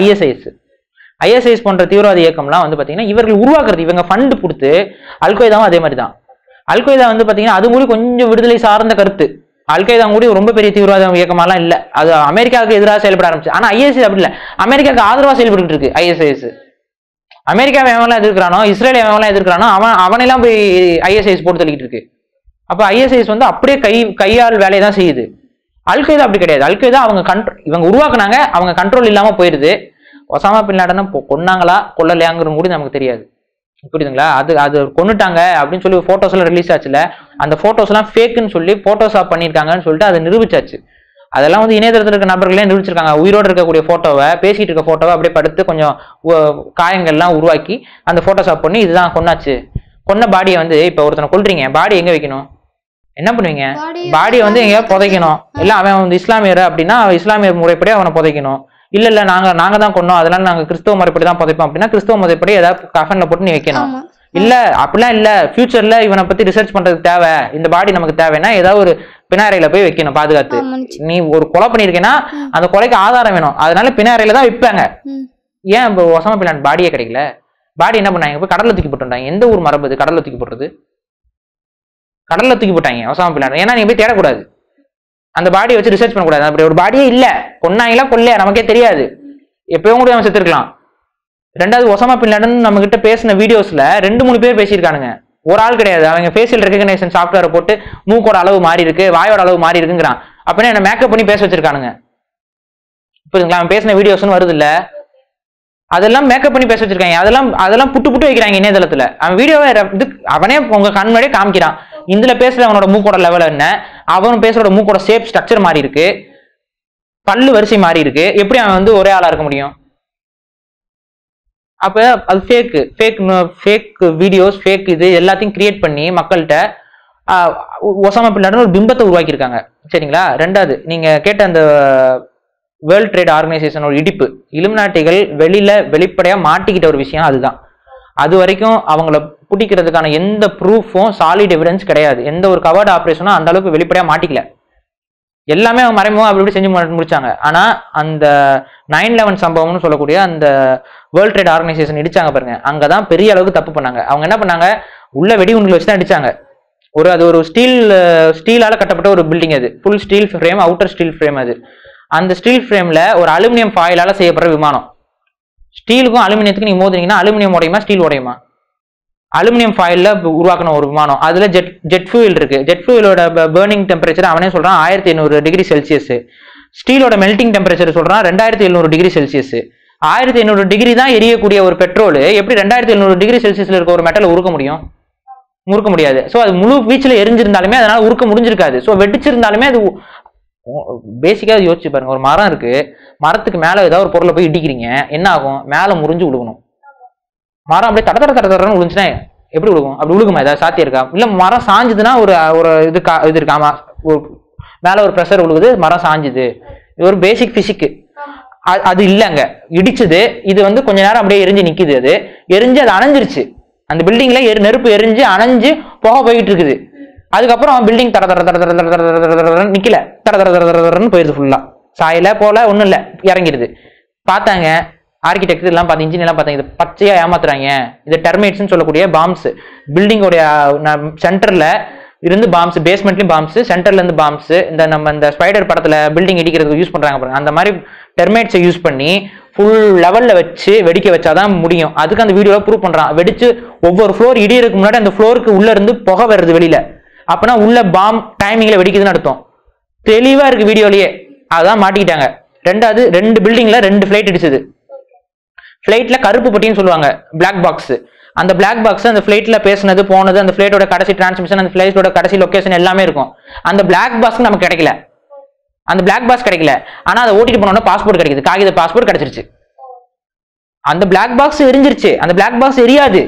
ஐஎஸ்ஐஎஸ் போன்ற தீவிரவாத இயக்கம்லாம் வந்து பாத்தீங்கன்னா இவர்கள் உருவாக்குறது. இவங்க ஃபண்ட் கொடுத்து, அல்கொய்தாவும் அதே மாதிரி தான். அல்கொய்தா வந்து பாத்தீங்கன்னா அது கூட கொஞ்சம் விடுதலை சார்ந்த கருத்து. அல்கொய்தா கூட ரொம்ப பெரிய தீவிரவாத இயக்கமாலாம் இல்ல, அது அமெரிக்காவுக்கு எதிராக செயல்பட ஆரம்பிச்சு. ஆனா ஐஎஸ்ஐ அப்படி இல்ல, அமெரிக்காவுக்கு ஆதரவா செயல்பட்டு இருக்கு ஐஎஸ்ஐஎஸ். அமெரிக்காவை எவன்லாம் எதிர்க்கிறானோ, இஸ்ரேல் எவன்லாம் எதிர்க்கிறானோ அவனெல்லாம் போய் ஐஎஸ்ஐஎஸ் போட்டு தள்ளிட்டு இருக்கு. அப்ப ஐஎஸ்ஐஎஸ் வந்து அப்படியே கையால் வேலையை தான் செய்யுது. அல்கொய்தா அப்படி கிடையாது. அல்கொய்தா இவங்க உருவாக்குனாங்க, அவங்க கண்ட்ரோல் இல்லாம போயிருது. ஒசாமா பின் லாடனை கொன்னாங்களா கொல்லலையாங்கிறது கூட நமக்கு தெரியாது, புரியுதுங்களா? அது கொன்னுட்டாங்க அப்படின்னு சொல்லி போட்டோஸ் எல்லாம் ரிலீஸ் ஆச்சுல, அந்த போட்டோஸ் எல்லாம் ஃபேக்குன்னு சொல்லி போட்டோஷாப் பண்ணிருக்காங்கன்னு சொல்லிட்டு அதை நிரூபிச்சாச்சு. அதெல்லாம் வந்து இணையதளத்தில் இருக்க நபர்களே நிரூபிச்சிருக்காங்க. உயிரோடு இருக்கக்கூடிய போட்டோவை, பேசிட்டு இருக்க போட்டோவை அப்படியே படுத்து கொஞ்சம் காயங்கள்லாம் உருவாக்கி அந்த போட்டோஷாப் பண்ணி இதுதான் கொன்னாச்சு. கொன்ன பாடியை வந்து இப்ப ஒருத்தனை கொல்றீங்க, பாடி எங்க வைக்கணும், என்ன பண்ணுவீங்க? பாடியை வந்து எங்கேயா புதைக்கணும். இல்ல அவன் வந்து இஸ்லாமியர் அப்படின்னா இஸ்லாமிய முறைப்படி அவனை புதைக்கணும். இல்ல நாங்க தான் கொன்னோம், அதனால நாங்க கிறிஸ்தவ முறைப்படி தான் புதைப்போம் அப்படின்னா கிறிஸ்தவ முறைப்படி ஏதாவது கஃபன்ல போட்டு நீ வைக்கணும். இல்ல அப்படிலாம் இல்ல, ஃபியூச்சர்ல இவனை பத்தி ரிசர்ச் பண்றதுக்கு தேவை, இந்த பாடி நமக்கு தேவைன்னா ஏதாவது ஒரு பினாரையில போய் வைக்கணும் பாதுகாத்து. நீ ஒரு கொலை பண்ணிருக்கேன்னா அந்த கொலைக்கு ஆதாரம் வேணும், அதனால பினாரையில தான் வைப்பாங்க. ஏன் இப்போ ஒசாமா பின் லாடன் பாடியே கிடைக்கல? பாடி என்ன பண்ணாங்க, போய் கடல்ல தூக்கி போட்டுட்டாங்க. எந்த ஊர் மரபு அது கடல்ல தூக்கி போடுறது? கடல்ல தூக்கி போட்டாங்க ஒசாமா பின் லாடன். ஏன்னா நீங்க போய் தேடக்கூடாது, அந்த பாடியை வச்சு ரிசர்ச் பண்ணக்கூடாது. அப்படி ஒரு பாடியே இல்ல, கொன்னாங்களா கொல்லையா நமக்கே தெரியாது, எப்பயும் கூட அவன் செத்துருக்கலாம். ரெண்டாவது, ஒசாமா பின் லாடன் நம்ம கிட்ட பேசின வீடியோஸ்ல 2-3 பேர் பேசியிருக்கானுங்க, ஒரு ஆள் கிடையாது. அவங்க ஃபேஷியல் ரெகக்னேஷன் சாஃப்ட்வேரை போட்டு மூக்கோட அளவு மாறி இருக்கு, வாயோட அளவு மாறி இருக்குங்கிறான். அப்படின்னா என்ன மேக்கப் பண்ணி பேச வச்சிருக்கானுங்க, புரியுதுங்களா? அவன் பேசின வீடியோஸ்னு வருது இல்ல, அதெல்லாம் மேக்கப் பண்ணி பேச வச்சிருக்காங்க. அதெல்லாம் புட்டு வைக்கிறாங்க இணையதளத்துல. அவன் வீடியோவை அவனே உங்க கண் முன்னாடியே காமிக்கிறான். இதுல பேசுற அவனோட மூக்கோட லெவல் என்ன, அவன் பேசுறோட மூக்கோட ஷேப் ஸ்ட்ரக்சர் மாறி இருக்கு, பல்லு வரிசை மாறி இருக்கு. எப்படி அவன் வந்து ஒரே ஆளா இருக்க முடியும்? அப்ப அது ஃபேக் வீடியோஸ், ஃபேக் இது எல்லாத்தையும் கிரியேட் பண்ணி மக்கள்கிட்ட ஒசாமா பின் லாடன் ஒரு பிம்பத்தை உருவாக்கியிருக்காங்க, சரிங்களா? ரெண்டாவது, நீங்க கேட்ட அந்த வேர்ல்ட் ட்ரேட் ஆர்கனைசேஷனோட இடிப்பு, இலுமினாட்டிகள் வெளிப்படையா மாட்டிக்கிட்ட ஒரு விஷயம் அதுதான். அது வரைக்கும் அவங்கள பிடிக்கிறதுக்கான எந்த ப்ரூஃபும் சாலிட் எவிடன்ஸ் கிடையாது. எந்த ஒரு கவர்ட் ஆப்ரேஷனும் அந்த அளவுக்கு வெளிப்படையா மாட்டிக்கல. எல்லாமே அவங்க மறைமுகம் அப்படி செஞ்சு முடிச்சாங்க. ஆனா அந்த 9/11 சம்பவம்னு சொல்லக்கூடிய அந்த வேர்ல்ட் ட்ரேட் ஆர்கனைசேஷன் இடிச்சாங்க பாருங்க, அங்கதான் பெரிய அளவுக்கு தப்பு பண்ணாங்க. அவங்க என்ன பண்ணாங்க, உள்ள வெடிகுண்டுகள் வச்சு தான் அடிச்சாங்க. அது ஒரு ஸ்டீலால கட்டப்பட்ட ஒரு பில்டிங், அது full steel frame, outer steel frame. அது அந்த ஸ்டீல் ஃப்ரேம்ல ஒரு அலுமினியம் ஃபாயிலால செய்யப்படுற விமானம். ஸ்டீலுக்கும் அலுமினியத்துக்கு நீங்க மோதினீங்கன்னா அலுமினியம் உடையுமா ஸ்டீல் உடையுமா? அலுமினியம் ஃபாயில்ல உருவாக்கின ஒரு விமானம். அதுல ஜெட் ஃபியூல் இருக்கு. ஜெட் ஃபியூலோட பர்னிங் டெம்பரேச்சர் அவனே சொல்றான் 1800 டிகிரி செல்சியஸ். ஸ்டீலோட மெல்டிங் டெம்பரேச்சர் சொல்றான் 2700 டிகிரி செல்சியஸ். 1500 டிகிரி தான் எரியக்கூடிய ஒரு பெட்ரோல் எப்படி 2700 டிகிரி செல்சியஸ்ல இருக்க ஒரு மெட்டலை உருக்க முடியும்? முறுக்க முடியாது. ஸோ அது முழு வீச்சுல எரிஞ்சிருந்தாலுமே அதனால உருக்க முடிஞ்சிருக்காது. ஸோ வெடிச்சிருந்தாலுமே அது பேசிக்காக யோசிச்சு பாருங்க, ஒரு மரம் இருக்கு, மரத்துக்கு மேல ஏதாவது ஒரு பொருளை போய் இடிக்கிறீங்க, என்ன ஆகும்? மேல முறிஞ்சு விழுகணும். மரம் அப்படியே தடத்தடன்னு விழுந்துச்சுன்னா எப்படி விழுகும்? அப்படி விழுகுமா? ஏதாவது சாத்தியம் இருக்கா? இல்ல மரம் சாஞ்சுதுன்னா ஒரு இது இருக்காமா, மேல ஒரு ப்ரெஷர் விழுகுது, மரம் சாஞ்சுது, இது ஒரு பேசிக் பிசிக். அது இல்லைங்க, இடிச்சுது. இது வந்து கொஞ்ச நேரம் அப்படியே எரிஞ்சு நிக்குது. அது எரிஞ்சு அது அணைஞ்சிருச்சு. அந்த பில்டிங்ல நெருப்பு எரிஞ்சு அணைஞ்சு புகை போயிட்டு இருக்குது. அதுக்கப்புறம் பில்டிங் நிக்கல, தரன்னு போயிருது. ஃபுல்லா சாயில போல ஒண்ணும் இல்ல, இறங்கிடுது. பார்த்தாங்க ஆர்கிடெக்ட் எல்லாம் பார்த்து, இன்ஜினியர் எல்லாம் பார்த்தாங்க, இது பச்சையா ஏமாத்துறாங்க, இது டெர்மைட்ஸ்ன்னு சொல்லக்கூடிய பாம்ஸ். பில்டிங்கோடைய சென்டர்ல இருந்து பாம்ஸ், பேஸ்மெண்ட்லயும் பாம்ஸ், சென்டர்ல இருந்து பாம்ஸ். இந்த ஸ்பைடர் படத்துல பில்டிங் இடிக்கிறதுக்கு யூஸ் பண்றாங்க பாருங்க, அந்த மாதிரி டெர்மைட்ஸை யூஸ் பண்ணி ஃபுல் லெவல்ல வச்சு வெடிக்க வச்சாதான் முடியும். அதுக்கு அந்த வீடியோவை ப்ரூவ் பண்றான். வெடிச்சு ஒவ்வொரு ஃப்ளோர் இடியறதுக்கு முன்னாடி அந்த ஃப்ளோருக்கு உள்ள இருந்து புகை வருது வெளியில. அப்பனா உள்ள பாம் டைமிங்ல வெடிக்குதுன்னு அர்த்தம். தெளிவா இருக்கு வீடியோலயே. அதான் மாட்டிக்கிட்டாங்க. ரெண்டாவது, 2 பில்டிங்ல 2 ஃபிளைட் இடிச்சது. ஃபிளைட்ல கருப்பு பட்டின்னு சொல்லுவாங்க, பிளாக் பாக்ஸ். அந்த பிளாக் பாக்ஸ் அந்த ஃபிளைட்ல பேசினது போனது, அந்த ஃபிளைட்டோட கடைசி டிரான்ஸ்மிஷன், அந்த ஃபிளைட்டோட கடைசி லொகேஷன் எல்லாமே இருக்கும். அந்த பிளாக் பாக்ஸ் நமக்கு கிடைக்கல, அந்த பிளாக் பாக்ஸ் கிடைக்கல. ஆனா அதை ஓட்டிட்டு போனோம்னா பாஸ்போர்ட் கிடைக்குது, காகித பாஸ்போர்ட் கிடைச்சிருச்சு. அந்த பிளாக் பாக்ஸ் எரிஞ்சிருச்சு. அந்த பிளாக் பாக்ஸ் எரியாது,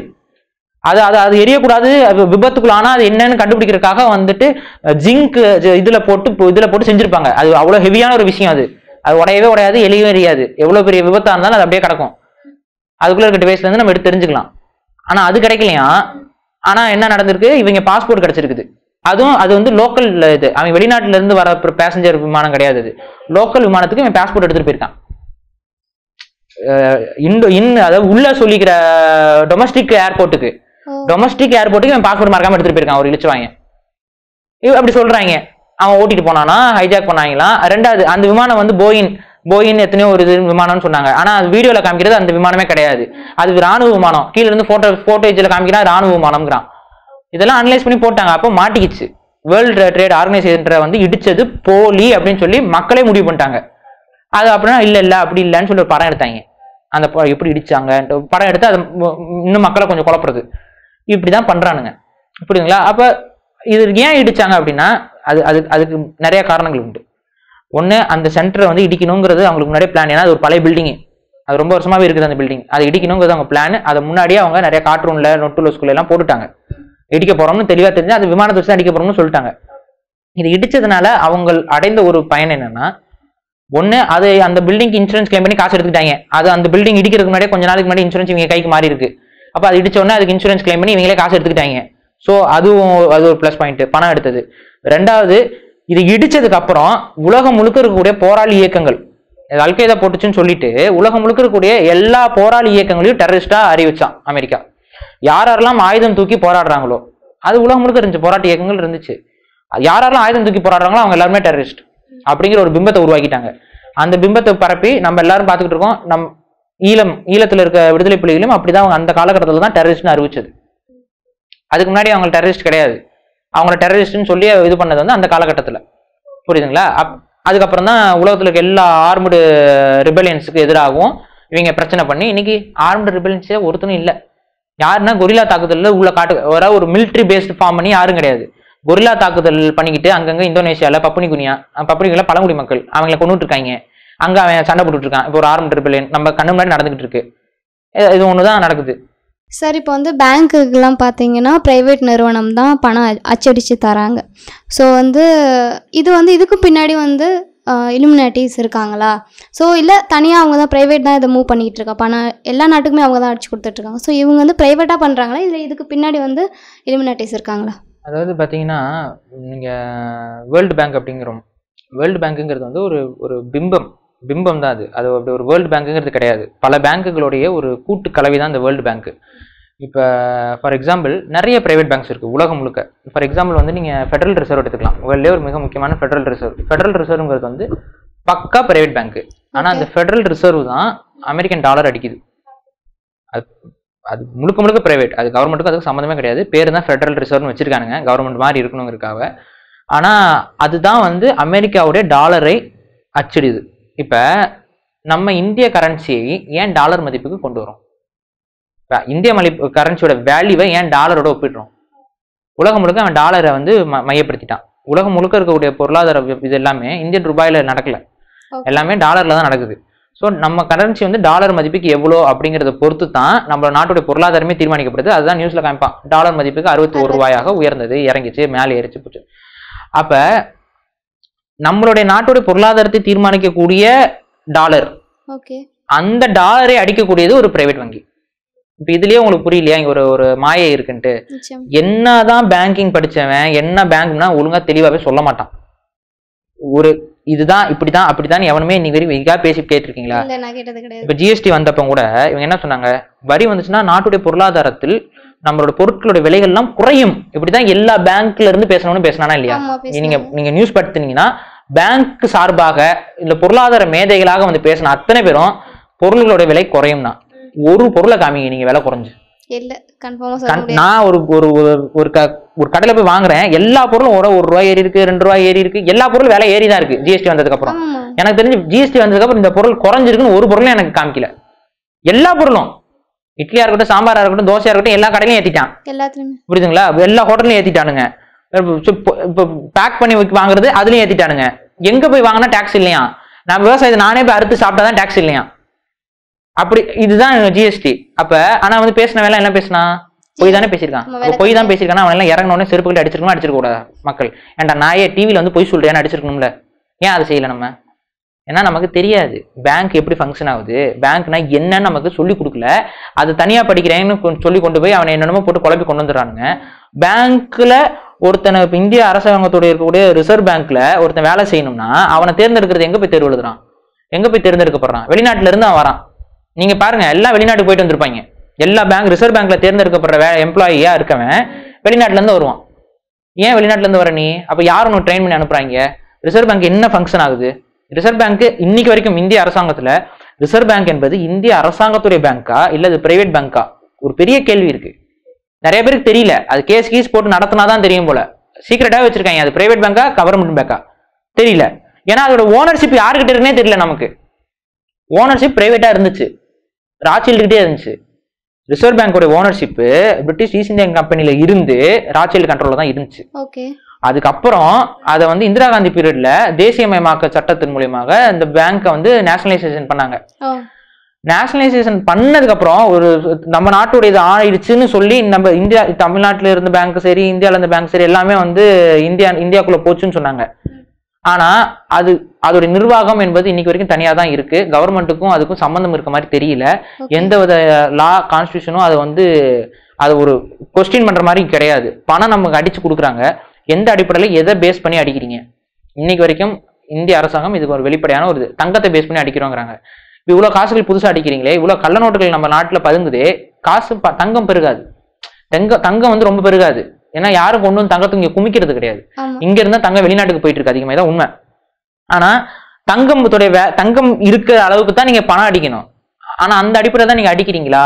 அது எரியக்கூடாது, விபத்துக்குள்ள. ஆனா அது என்னன்னு கண்டுபிடிக்கிறதுக்காக வந்துட்டு ஜிங்க் இதுல போட்டு செஞ்சிருப்பாங்க. அது அவ்வளவு ஹெவியான ஒரு விஷயம். அது உடையவே உடையாது, எரியவே எரியாது. எவ்வளவு பெரிய விபத்தா இருந்தாலும் அது அப்படியே கிடக்கும். அதுக்குள்ள இருக்க டிவைஸ்ல இருந்து நம்ம எடுத்து தெரிஞ்சுக்கலாம். ஆனா அது கிடைக்கலையா. ஆனா என்ன நடந்திருக்கு, இவங்க பாஸ்போர்ட் கிடைச்சிருக்குது. அது வந்து லோக்கல் இது, அவன் வெளிநாட்டுல இருந்து வர பேசஞ்சர் விமானம் கிடையாது. அது லோக்கல் விமானத்துக்கு இவன் பாஸ்போர்ட் எடுத்துட்டு போயிருக்கான். அதாவது உள்ள சொல்லிக்கிற டொமஸ்டிக் ஏர்போர்ட்டுக்கு டொமஸ்டிக் ஏர்போர்ட்டுக்கு அவன் பாஸ்போர்ட் மறக்காம எடுத்துட்டு போயிருக்கான் ஒரு இழிச்சுவாங்க. அப்படி சொல்றாங்க. அவன் ஓட்டிட்டு போனானா, ஹைஜாக் பண்ணாங்களா. ரெண்டாவது அந்த விமானம் வந்து போயின் எத்தனையோ ஒரு இது விமானம்னு சொன்னாங்க. ஆனா அது வீடியோல காமிக்கிறது அந்த விமானமே கிடையாது, அது ராணுவ விமானம். கீழே இருந்து போட்டோஜ்ல காமிக்கிறான் ராணுவ விமானம்ங்கிறான். இதெல்லாம் அனலைஸ் பண்ணி போட்டாங்க. அப்போ மாட்டிக்கிச்சு. வேர்ல்டு ட்ரேட் ஆர்கனைசேஷன் வந்து இடிச்சது போலி அப்படின்னு சொல்லி மக்களே முடிவு பண்ணிட்டாங்க. அது அப்படின்னா இல்ல அப்படி இல்லைன்னு சொல்லி ஒரு படம் எடுத்தாங்க. அந்த எப்படி இடிச்சாங்க படம் எடுத்து அது இன்னும் மக்களை கொஞ்சம் குழப்புறது. இப்படிதான் பண்றானுங்க, புரியுதுங்களா? அப்ப இது ஏன் இடிச்சாங்க அப்படின்னா அதுக்கு நிறைய காரணங்கள் உண்டு. ஒண்ணு, அந்த சென்டரை வந்து இடிக்கணுங்கிறது அவங்களுக்கு முன்னாடியே பிளான். ஏன்னா அது ஒரு பழைய பில்டிங், அது ரொம்ப வருஷமாவே இருக்குது அந்த பில்டிங். அதை இடிக்கணுங்கிறது அவங்க பிளான். அதை முன்னாடியே அவங்க நிறைய கார்ட்டூன்ல நொட்டுல ஸ்கூல்ல எல்லாம் போட்டுட்டாங்க. இடிக்க போறோம்னு தெளிவா தெரிஞ்சு அது விமானத்தை வச்சு அடிக்க போறோம்னு சொல்லிட்டாங்க. இது இடிச்சதுனால அவங்க அடைந்த ஒரு பயன் என்னன்னா, ஒண்ணு, அது அந்த பில்டிங்க்கு இன்சூரன்ஸ் கிளைம் பண்ணி காசு எடுத்துக்கிட்டாங்க. அது அந்த பில்டிங் இடிக்கிறதுக்கு முன்னாடியே கொஞ்ச நாளைக்கு முன்னாடி இன்சூரன்ஸ் இவங்க கைக்கு மாறி இருக்கு. அப்ப அது இடிச்ச உடனே அதுக்கு இன்சூரன்ஸ் கிளைம் பண்ணி இவங்களே காசு எடுத்துக்கிட்டாங்க. ஸோ அது ஒரு பிளஸ் பாயிண்ட், பணம் எடுத்தது. ரெண்டாவது, இது இடிச்சதுக்கு அப்புறம் உலகம் முழுக்க இருக்கக்கூடிய போராளி இயக்கங்கள், அல்கைதா போட்டுச்சுன்னு சொல்லிட்டு உலகம் முழுக்க இருக்கக்கூடிய எல்லா போராளி இயக்கங்களையும் டெரரிஸ்டா அறிவிச்சான் அமெரிக்கா. யாரெல்லாம் ஆயுதம் தூக்கி போராடுறாங்களோ, அது உலகம் முழுக்க இருந்துச்சு, போராட்ட இயக்கங்கள் இருந்துச்சு. யாரெல்லாம் ஆயுதம் தூக்கி போராடுறாங்களோ அவங்க எல்லாருமே டெரரிஸ்ட் அப்படிங்கிற ஒரு பிம்பத்தை உருவாக்கிட்டாங்க. அந்த பிம்பத்தை பரப்பி நம்ம எல்லாரும் பார்த்துக்கிட்டு இருக்கோம். ஈழத்துல இருக்க விடுதலை புலிகளும் அப்படிதான் அவங்க அந்த காலகட்டத்தில் தான் டெரரிஸ்ட்னு அறிவிச்சது. அதுக்கு முன்னாடி அவங்க டெரரிஸ்ட் கிடையாது. அவங்கள டெரரிஸ்ட்னு சொல்லி இது பண்ணது வந்து அந்த காலகட்டத்தில், புரியுதுங்களா? அதுக்கப்புறம் தான் உலகத்தில் இருக்க எல்லா ஆர்ம்டு ரிபெலியன்ஸுக்கு எதிராகவும் இவங்க பிரச்சனை பண்ணி இன்னைக்கு ஆர்ம்டு ரிபெலியன்ஸே ஒருத்தனும் இல்லை. யாருன்னா கொரில்லா தாக்குதலில் உள்ள ஒரு மிலிட்ரி பேஸ்டு ஃபார்ம் பண்ணி யாரும் கிடையாது. கொரில்லா தாக்குதல் பண்ணிக்கிட்டு அங்கங்க இந்தோனேஷியால பப்புனிகுனியா பழங்குடி மக்கள் அவங்களை கொண்டுட்டு இருக்காங்க. அங்க அவன் சண்டை போட்டுட்டு இருக்கான். இப்போ ஒரு ஆர்ம்டு ரிபெலியன் நம்ம கண்ணு முன்னாடி நடந்துகிட்டு இருக்கு. இது ஒண்ணுதான் நடக்குது. சார், இப்போ வந்து பேங்க்குக்கெலாம் பார்த்தீங்கன்னா ப்ரைவேட் நிறுவனம் தான் பணம் அச்சடித்து தராங்க. ஸோ வந்து இது வந்து இதுக்கு பின்னாடி வந்து இலுமினாட்டிஸ் இருக்காங்களா? ஸோ இல்லை தனியாக அவங்க தான் ப்ரைவேட் தான் இதை மூவ் பண்ணிக்கிட்டு இருக்கா, பணம் எல்லா நாட்டுக்குமே அவங்க தான் அடிச்சு கொடுத்துட்ருக்காங்க. ஸோ இவங்க வந்து ப்ரைவேட்டாக பண்ணுறாங்களா, இல்லை இதுக்கு பின்னாடி வந்து இலுமினாட்டிஸ் இருக்காங்களா? அதாவது பார்த்தீங்கன்னா, நீங்கள் வேர்ல்டு பேங்க் அப்படிங்கிறோம். வேர்ல்டு பேங்க்குங்கிறது வந்து ஒரு பிம்பம் தான். அது அப்படி ஒரு வேர்ல்டு பேங்க்குங்கிறது கிடையாது. பல பேங்குகளுடைய ஒரு கூட்டு கலவை தான் இந்த வேர்ல்டு பேங்க். இப்போ ஃபார் எக்ஸாம்பிள் நிறைய பிரைவேட் பேங்க்ஸ் இருக்குது உலகம் முழுக்க. ஃபார் எக்ஸாம்பிள் வந்து நீங்கள் ஃபெடரல் ரிசர்வ் எடுத்துக்கலாம். வேர்ல்ட்லேயே ஒரு மிக முக்கியமான ஃபெடரல் ரிசர்வ்ங்கிறது வந்து பக்கா பிரைவேட் பேங்க்கு. ஆனால் அந்த ஃபெடரல் ரிசர்வ் தான் அமெரிக்கன் டாலர் அடிக்குது. அது முழுக்க பிரைவேட். அது கவர்மெண்ட்டுக்கும் அதுக்கு சம்மந்தமே கிடையாது. பேர் தான் ஃபெடரல் ரிசர்வ்னு வச்சிருக்கானுங்க, கவர்மெண்ட் மாதிரி இருக்கணுங்கிறதுக்காக. ஆனால் அதுதான் வந்து அமெரிக்காவுடைய டாலரை அச்சிடுது. இப்போ நம்ம இந்திய கரன்சியை ஏன் டாலர் மதிப்புக்கு கொண்டு வரோம்? இந்திய கரன்சியோட வேல்யூவை ஏன் டாலரோட ஒப்பிடுறோம்? உலகம் முழுக்க அவன் டாலரை வந்து மையப்படுத்திட்டான். உலகம் முழுக்க இருக்கக்கூடிய பொருளாதார இது எல்லாமே இந்தியன் ரூபாயில நடக்கல, எல்லாமே டாலர்ல தான் நடக்குது. ஸோ நம்ம கரன்சி வந்து டாலர் மதிப்புக்கு எவ்வளோ அப்படிங்கிறத பொறுத்து தான் நம்ம நாட்டுடைய பொருளாதாரமே தீர்மானிக்கப்படுது. அதுதான் நியூஸ்ல காமிப்பான், டாலர் மதிப்புக்கு 61 ரூபாயாக உயர்ந்தது, இறங்கிச்சு, மேலே ஏறிச்சு போச்சு. அப்ப நம்மளுடைய நாட்டுடைய பொருளாதாரத்தை தீர்மானிக்கக்கூடிய டாலர், அந்த டாலரை அடிக்கக்கூடியது ஒரு பிரைவேட் வங்கி. இப்ப இதுலயே உங்களுக்கு புரியலையா இங்க ஒரு மாயை இருக்குன்ட்டு? என்னதான் பேங்கிங் படிச்சவன் என்ன பேங்க்னா ஒழுங்கா தெளிவாவே சொல்ல மாட்டான். ஒரு இதுதான் இப்படிதான் அப்படிதான் எவனுமே இன்னைக்கு வரைக்கும் பேசி கேட்டிருக்கீங்களா? இப்ப ஜிஎஸ்டி வந்தப்ப கூட இவங்க என்ன சொன்னாங்க, வரி வந்துச்சுன்னா நாட்டுடைய பொருளாதாரத்தில் நம்மளோட பொருட்களுடைய விலைகள் எல்லாம் குறையும். இப்படிதான் எல்லா பேங்க்ல இருந்து பேசணும்னு பேசினானா இல்லையா? நீங்க நியூஸ் படுத்துனீங்கன்னா பேங்க் சார்பாக இல்ல பொருளாதார மேதைகளாக வந்து பேசின அத்தனை பேரும் பொருள்களோட விலை குறையும்னா ஒரு பொருளை காமிங்க நீங்க விலை குறைஞ்சு. நான் ஒரு கடையில போய் வாங்குறேன், எல்லா பொருளும் ஒரு ரூபாய் ஏறி இருக்கு, 2 ரூபாய் ஏறி இருக்கு, எல்லா பொருளும் விலை ஏறிதான் இருக்கு. ஜிஎஸ்டி வந்ததுக்கு அப்புறம் எனக்கு தெரிஞ்சு ஜிஎஸ்டி வந்ததுக்கு அப்புறம் இந்த பொருள் குறைஞ்சிருக்குன்னு ஒரு பொருளும் எனக்கு காமிக்கல. எல்லா பொருளும் இட்லியா இருக்கட்டும், சாம்பாரா இருக்கட்டும், தோசையா இருக்கட்டும், எல்லா கடையிலையும் ஏத்திட்டான். புரியுதுங்களா? எல்லா ஹோட்டல்லையும் ஏத்திட்டானுங்க. இப்போ பேக் பண்ணி வாங்குறது அதுலயும் ஏத்திட்டானுங்க. எங்க போய் வாங்கினா டாக்ஸ் இல்லையா? நான் விவசாயத்தை நானே போய் அறுத்து சாப்பிட்டாதான் டாக்ஸ் இல்லையா? அப்படி இதுதான் ஜிஎஸ்டி. அப்ப ஆனா வந்து பேசின வேலை என்ன பேசினா பொய் தானே பேசியிருக்கான். பொய் தான் பேசியிருக்கானா அவன் எல்லாம் இறங்கினோடனே செருப்புக்கிட்ட அடிச்சிருக்கணும், அடிச்சிருக்க கூடாது மக்கள். ஏன்டா நாயே டிவியில வந்து பொய் சொல்றேன்னு அடிச்சிருக்கணும்ல, ஏன் அதை செய்யல நம்ம? ஏன்னா நமக்கு தெரியாது பேங்க் எப்படி ஃபங்க்ஷன் ஆகுது, பேங்க்னா என்னன்னு நமக்கு சொல்லி கொடுக்கல. அது தனியா படிக்கிறேன்னு சொல்லி கொண்டு போய் அவனை என்னென்னமோ போட்டு குழப்பி கொண்டு வந்துடுறானுங்க. பேங்க்ல ஒருத்தனை இந்திய அரசாங்கத்தோட இருக்கக்கூடிய ரிசர்வ் பேங்க்ல ஒருத்தன் வேலை செய்யணும்னா அவனை தேர்ந்தெடுக்கிறது எங்க போய் தேர்வு எழுதுறான், எங்க போய் தேர்ந்தெடுக்கப்படுறான்? வெளிநாட்டுல இருந்து அவன் வரான். நீங்க பாருங்க, எல்லாம் வெளிநாட்டுக்கு போயிட்டு வந்திருப்பாங்க. எல்லா பேங்க் ரிசர்வ் பேங்க்ல தேர்ந்தெடுக்கப்படுற எம்ப்ளாயியா இருக்கவன் வெளிநாட்டுல இருந்து வருவான். ஏன் வெளிநாட்டுல இருந்து வர நீ? அப்ப யார் உனக்கு ட்ரெயின் பண்ணி அனுப்புறாங்க? ரிசர்வ் பேங்க் என்ன ஃபங்க்ஷன் ஆகுது? ரிசர்வ் பேங்க் இன்னைக்கு வரைக்கும் இந்திய அரசாங்கத்துல ரிசர்வ் பேங்க் என்பது இந்திய அரசாங்கத்துடைய பேங்கா இல்ல அது பிரைவேட் பேங்கா? ஒரு பெரிய கேள்வி இருக்கு. நிறைய பேருக்கு தெரியல. அது கேஸ் போட்டு நடத்தினாதான் தெரியும் போல. சீக்கிரட்டாவே வச்சிருக்காங்க. அது பிரைவேட் பேங்கா கவர்மெண்ட் பேங்கா தெரியல. ஏன்னா அதோட ஓனர்ஷிப் யாருக்கிட்ட இருக்குன்னே தெரியல நமக்கு. ஓனர்ஷிப் பிரைவேட்டா இருந்துச்சு, ராச்சில்டுகிட்டே இருந்துச்சு. ரிசர்வ் பேங்கோட ஓனர்ஷிப் பிரிட்டிஷ் ஈஸ்ட் இந்தியன் கம்பெனில இருந்து ராச்சில்டு கண்ட்ரோல்ல தான் இருந்துச்சு. அதுக்கப்புறம் அதை வந்து இந்திரா காந்தி பீரியட்ல தேசியமயமாக்க சட்டத்தின் மூலியமாக இந்த பேங்கை வந்து நேஷனலைசேஷன் பண்ணாங்க. நேஷனலைசேஷன் பண்ணதுக்கு அப்புறம் ஒரு நம்ம நாட்டுடைய இது ஆயிடுச்சுன்னு சொல்லி நம்ம இந்தியா தமிழ்நாட்டில இருந்த பேங்க் சரி இந்தியாவில இருந்த பேங்க் சரி எல்லாமே வந்து இந்தியாக்குள்ள போச்சுன்னு சொன்னாங்க. ஆனா அதோட நிர்வாகம் என்பது இன்னைக்கு வரைக்கும் தனியா தான் இருக்கு. கவர்மெண்ட்டுக்கும் அதுக்கும் சம்பந்தம் இருக்க மாதிரி தெரியல. எந்த வித லா கான்ஸ்டியூஷனும் அதை வந்து அது ஒரு கொஸ்டின் பண்ற மாதிரி கிடையாது. பணம் நமக்கு அடிச்சு கொடுக்குறாங்க. எந்த அடிப்படையில எதை பேஸ் பண்ணி அடிக்கிறீங்க? இன்னைக்கு வரைக்கும் இந்திய அரசாங்கம் இதுக்கு ஒரு வெளிப்படையான ஒரு தங்கத்தை பேஸ் பண்ணி அடிக்கிறோங்கிறாங்க. இவ்வளவு காசுகள் புதுசா அடிக்கிறீங்களே, இவ்வளவு கள்ள நோட்டுகள் நம்ம நாட்டுல பதுங்குதே, காசு தங்கம் பெருகாது. தங்கம் வந்து ரொம்ப பெருகாது. ஏன்னா யாரும் கொண்டு வந்து தங்கத்தை இங்க குமிக்கிறது கிடையாது. இங்க இருந்தா தங்கம் வெளிநாட்டுக்கு போயிட்டு இருக்கு அதிகமா, தான் உண்மை. ஆனா தங்கம் இருக்கிற அளவுக்கு தான் நீங்க பணம் அடிக்கணும். ஆனா அந்த அடிப்படையில் தான் நீங்க அடிக்கிறீங்களா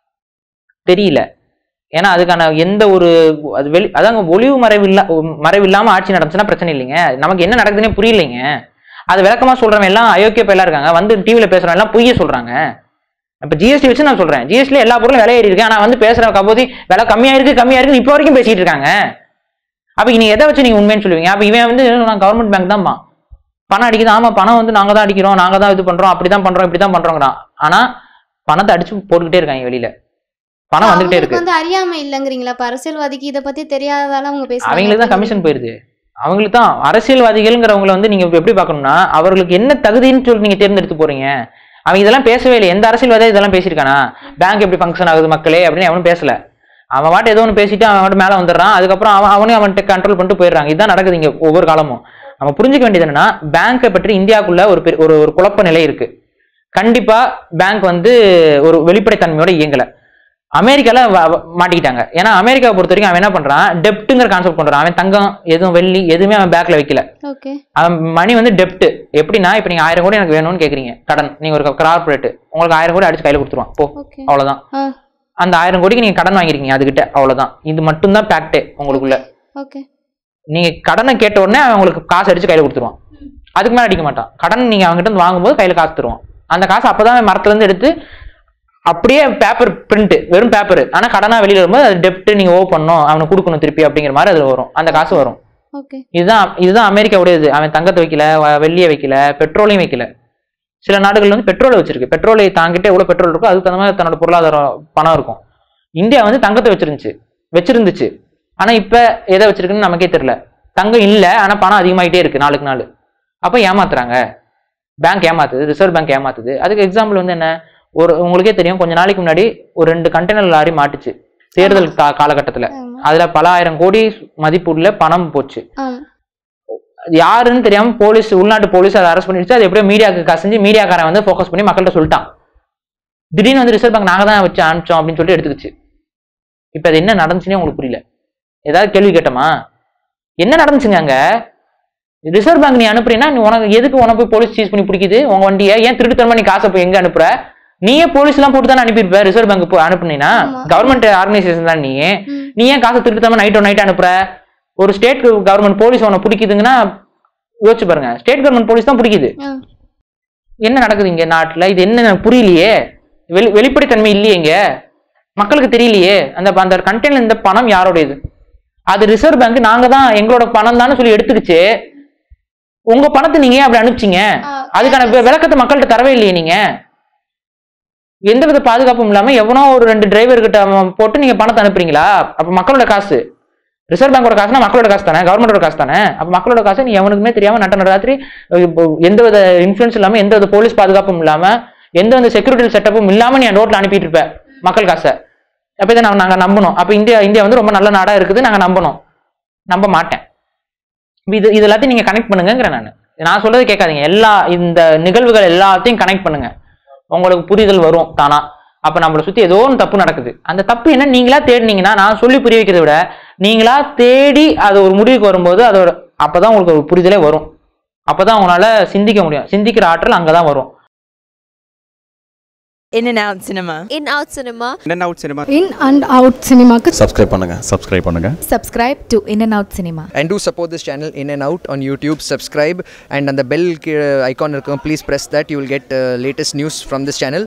தெரியல. ஏன்னா அதுக்கான எந்த ஒரு அதாங்க ஒளிவு மறைவில்லாம ஆட்சி நடந்துச்சுன்னா பிரச்சனை இல்லைங்க. நமக்கு என்ன நடக்குதுன்னே புரியலைங்க. அது விளக்கமா சொல்றவங்க எல்லாம் அயோக்கிய பையலா இருக்காங்க. வந்து டிவியில பேசுறவங்க எல்லாம் பொய்ய சொல்றாங்க. இப்ப ஜிஎஸ்டி வச்சு நான் சொல்றேன், ஜிஎஸ்டில எல்லா பொருளும் விலை ஏறி இருக்கு. ஆனா வந்து பேசுற கபோதி விலை கம்மியா இருக்கு இப்போ வரைக்கும் பேசிட்டு இருக்காங்க. அப்ப நீங்க எதை வச்சு நீங்க உண்மைன்னு சொல்லுவீங்க? அப்ப இவன் வந்து நான் கவர்மெண்ட் பேங்க் தான் பணம் அடிக்குது. ஆமா, பணம் வந்து நாங்க தான் அடிக்கிறோம், நாங்க தான் இது பண்றோம், அப்படிதான் பண்றோம், இப்படிதான் பண்றோங்கிறான். ஆனா பணத்தை அடிச்சு போட்டுக்கிட்டே இருக்காங்க. வெளியில பணம் வந்துகிட்டே இருக்கு. வந்து அறியாம இல்லங்கிறீங்களா? அரசியல்வாதிக்கு இதை பத்தி தெரியாததால அவங்க பேசுறாங்க. அவங்களுக்கு தான் கமிஷன் போயிருது. அவங்களுக்கு தான் அரசியல்வாதிகள்ங்கிறவங்களை வந்து நீங்க எப்படி பார்க்கணும்னா அவர்களுக்கு என்ன தகுதின்னு சொல்லி நீங்க தேர்ந்தெடுத்து போறீங்க. அவன் இதெல்லாம் பேசவே இல்லை. எந்த அரசியல்வாதியும் இதெல்லாம் பேசியிருக்கானா? பேங்க் எப்படி ஃபங்க்ஷன் ஆகுது மக்களே அப்படின்னு அவனும் பேசல. அவன் வாட்டு ஏதோ ஒன்று பேசிட்டு அவன் வாட்டு மேலே வந்துடுறான். அதுக்கப்புறம் அவனையும் அவன்கிட்ட கண்ட்ரோல் பண்ணிட்டு போயிடுறாங்க. இதுதான் நடக்குது இங்க ஒவ்வொரு காலமும். நம்ம புரிஞ்சுக்க வேண்டியது என்னன்னா, பேங்கை பற்றி இந்தியாவுக்குள்ள ஒரு குழப்ப நிலை இருக்கு. கண்டிப்பா பேங்க் வந்து ஒரு வெளிப்படைத்தன்மையோட இயங்கல. அமெரிக்கால மாட்டிக்கிட்டாங்க. ஏன்னா அமெரிக்காவை பொறுத்த வரைக்கும் அவன் என்ன பண்றான், டெப்ட்ங்கிற கான்செப்ட் பண்றான். அவன் தங்கம் எதுவும் வெள்ளி எதுவுமே அவன் பேங்க்ல வைக்கல. அவன் மணி வந்து டெப்ட். எப்படின்னா இப்ப நீங்க 1000 கோடி எனக்கு வேணும்னு கேக்குறீங்க கடன். நீங்க ஒரு கார்பரேட் உங்களுக்கு 1000 கோடி அடிச்சு கையில கொடுத்துருவான். போ, அவ்வளவுதான். அந்த 1000 கோடிக்கு நீங்க கடன் வாங்கிருக்கீங்க அதுகிட்ட, அவ்வளவுதான். இது மட்டும் தான் பேக்டே உங்களுக்குள்ள. நீங்க கடனை கேட்ட உடனே அவன் உங்களுக்கு காசு அடிச்சு கையில கொடுத்துருவான். அதுக்கு மேல அடிக்க மாட்டான். கடன் நீங்க அவங்ககிட்ட இருந்து வாங்கும்போது கையில காசு தருவான். அந்த காசு அப்பதான் மரத்துல இருந்து எடுத்து அப்படியே பேப்பர் பிரிண்ட், வெறும் பேப்பர். ஆனா கடனா வெளியில வரும்போது அது டெப்ட் நீங்க ஓ பண்ணணும், அவனுக்கு கொடுக்கணும் திருப்பி அப்படிங்கிற மாதிரி அதுல வரும். அந்த காசு வரும். இதுதான் அமெரிக்காவுடையது. அவன் தங்கத்தை வைக்கல, வெள்ளியை வைக்கல, பெட்ரோலையும் வைக்கல. சில நாடுகள் வந்து பெட்ரோலை வச்சிருக்கு. பெட்ரோலை தாங்கிட்டு எவ்வளவு பெட்ரோல் இருக்கோ அதுக்கு தகுந்த மாதிரி தன்னோட பொருளாதாரம் பணம் இருக்கும். இந்தியா வந்து தங்கத்தை வச்சிருந்துச்சு. ஆனா இப்ப எதை வச்சிருக்குன்னு நமக்கே தெரியல. தங்கம் இல்ல, ஆனா பணம் அதிகமாயிட்டே இருக்கு நாளுக்கு நாள். அப்ப ஏமாத்துறாங்க. பேங்க் ஏமாத்துது, ரிசர்வ் பேங்க் ஏமாத்துது. அதுக்கு எக்ஸாம்பிள் வந்து என்ன, உங்களுக்கே தெரியும், கொஞ்ச நாளைக்கு முன்னாடி ஒரு 2 கண்டெய்னர் லாரி மாட்டுச்சு தேர்தல் காலகட்டத்துல. அதுல பல 1000 கோடி மதிப்புள்ள பணம் போச்சு. யாருன்னு தெரியாம போலீஸ், உள்நாட்டு போலீஸ் அதை அரெஸ்ட் பண்ணிடுச்சு. அது எப்படியோ மீடியாவுக்கு கசிஞ்சு மீடியாக்காரன் வந்து ஃபோக்கஸ் பண்ணி மக்கள்கிட்ட சொல்லிட்டான். திடீர்னு வந்து ரிசர்வ் பேங்க் நாங்க தான் வச்சு அனுப்பிச்சோம் அப்படின்னு சொல்லிட்டு எடுத்துக்கிச்சு. இப்ப அது என்ன நடந்துச்சுன்னே உங்களுக்கு புரியல. ஏதாவது கேள்வி கேட்டோமா? என்ன நடந்துச்சுங்க அங்க? ரிசர்வ் பேங்க் நீ அனுப்புறீன்னா நீ உனக்கு போய் போலீஸ் சீஸ் பண்ணி பிடிக்குது உங்க வண்டியை? ஏன் திருட்டுத்தனமா நீ காசை போய் எங்க அனுப்புற? நீயே போலீஸ் எல்லாம் போட்டு தானே அனுப்பியிருப்ப. ரிசர்வ் பேங்க் அனுப்புனீங்கன்னா கவர்மெண்ட் ஆர்கனைசேஷன் தான். நீ ஏன் காசை திருட்டுத்தனமா நைட் அனுப்புற? ஒரு ஸ்டேட் கவர்மெண்ட் போலீஸ் உன பிடிக்குதுங்கன்னா யோசிச்சு பாருங்க. ஸ்டேட் கவர்மெண்ட் போலீஸ் தான் பிடிக்குது. என்ன நடக்குது இங்க நாட்டுல? இது என்ன புரியலையே. வெளிப்படைத்தன்மை இல்லையே இங்க, மக்களுக்கு தெரியலையே. அந்த கண்டெய்னர் இந்த பணம் யாரோடையது? அது ரிசர்வ் பேங்க் நாங்க தான் எங்களோட பணம் தான் சொல்லி எடுத்துக்கிச்சு. உங்க பணத்தை நீங்க அப்படி அனுப்பிச்சிங்க. அதுக்கான விளக்கத்தை மக்கள்கிட்ட தரவே இல்லையே. நீங்க எந்த வித பாதுகாப்பும் இல்லாம எவனோ ஒரு 2 டிரைவர் கிட்ட போட்டு நீங்க பணத்தை அனுப்புறீங்களா? அப்ப மக்களோட காசு, ரிசர்வ் பேங்கோட காசுனா மக்களோட காசு தானே, கவர்மெண்டோட காசு தானே. அப்ப மக்களோட காசு நீ எவனுக்குமே தெரியாம நட்டராத்திரி எந்த வித இன்ஃபுளுன்ஸ் இல்லாம, எந்த வித போலீஸ் பாதுகாப்பும் இல்லாம, எந்த வித செக்யூரிட்டி செட்டப்பும் இல்லாம நீ ரோட்ல அனுப்பிட்டு இருப்ப மக்கள் காசை. அப்பதான் நாங்க நம்பணும். அப்ப இந்தியா வந்து ரொம்ப நல்ல நாடா இருக்குது நாங்க நம்பணும். நம்ப மாட்டேன். இது எல்லாத்தையும் நீங்க கனெக்ட் பண்ணுங்கிற. நான் சொல்றது கேட்காதீங்க. இந்த நிகழ்வுகள் எல்லாத்தையும் கனெக்ட் பண்ணுங்க. உங்களுக்கு புரிதல் வரும் தானா. அப்போ நம்மளை சுற்றி ஏதோ ஒன்று தப்பு நடக்குது. அந்த தப்பு என்ன நீங்களா தேடினீங்கன்னா, நான் சொல்லி புரிய வைக்கிறத விட நீங்களா தேடி அது ஒரு முடிவுக்கு வரும்போது அதோட அப்போதான் உங்களுக்கு ஒரு புரிதலே வரும். அப்போதான் உங்களால் சிந்திக்க முடியும். சிந்திக்கிற ஆற்றல் அங்கே தான் வரும். In and Out Cinema. In Out Cinema. In and Out Cinema. In and Out Cinema. Subscribe பண்ணுங்க. Subscribe to In and Out Cinema. And do support this channel In and Out on YouTube. Subscribe and on the bell icon, please press that. You will get latest news from this channel.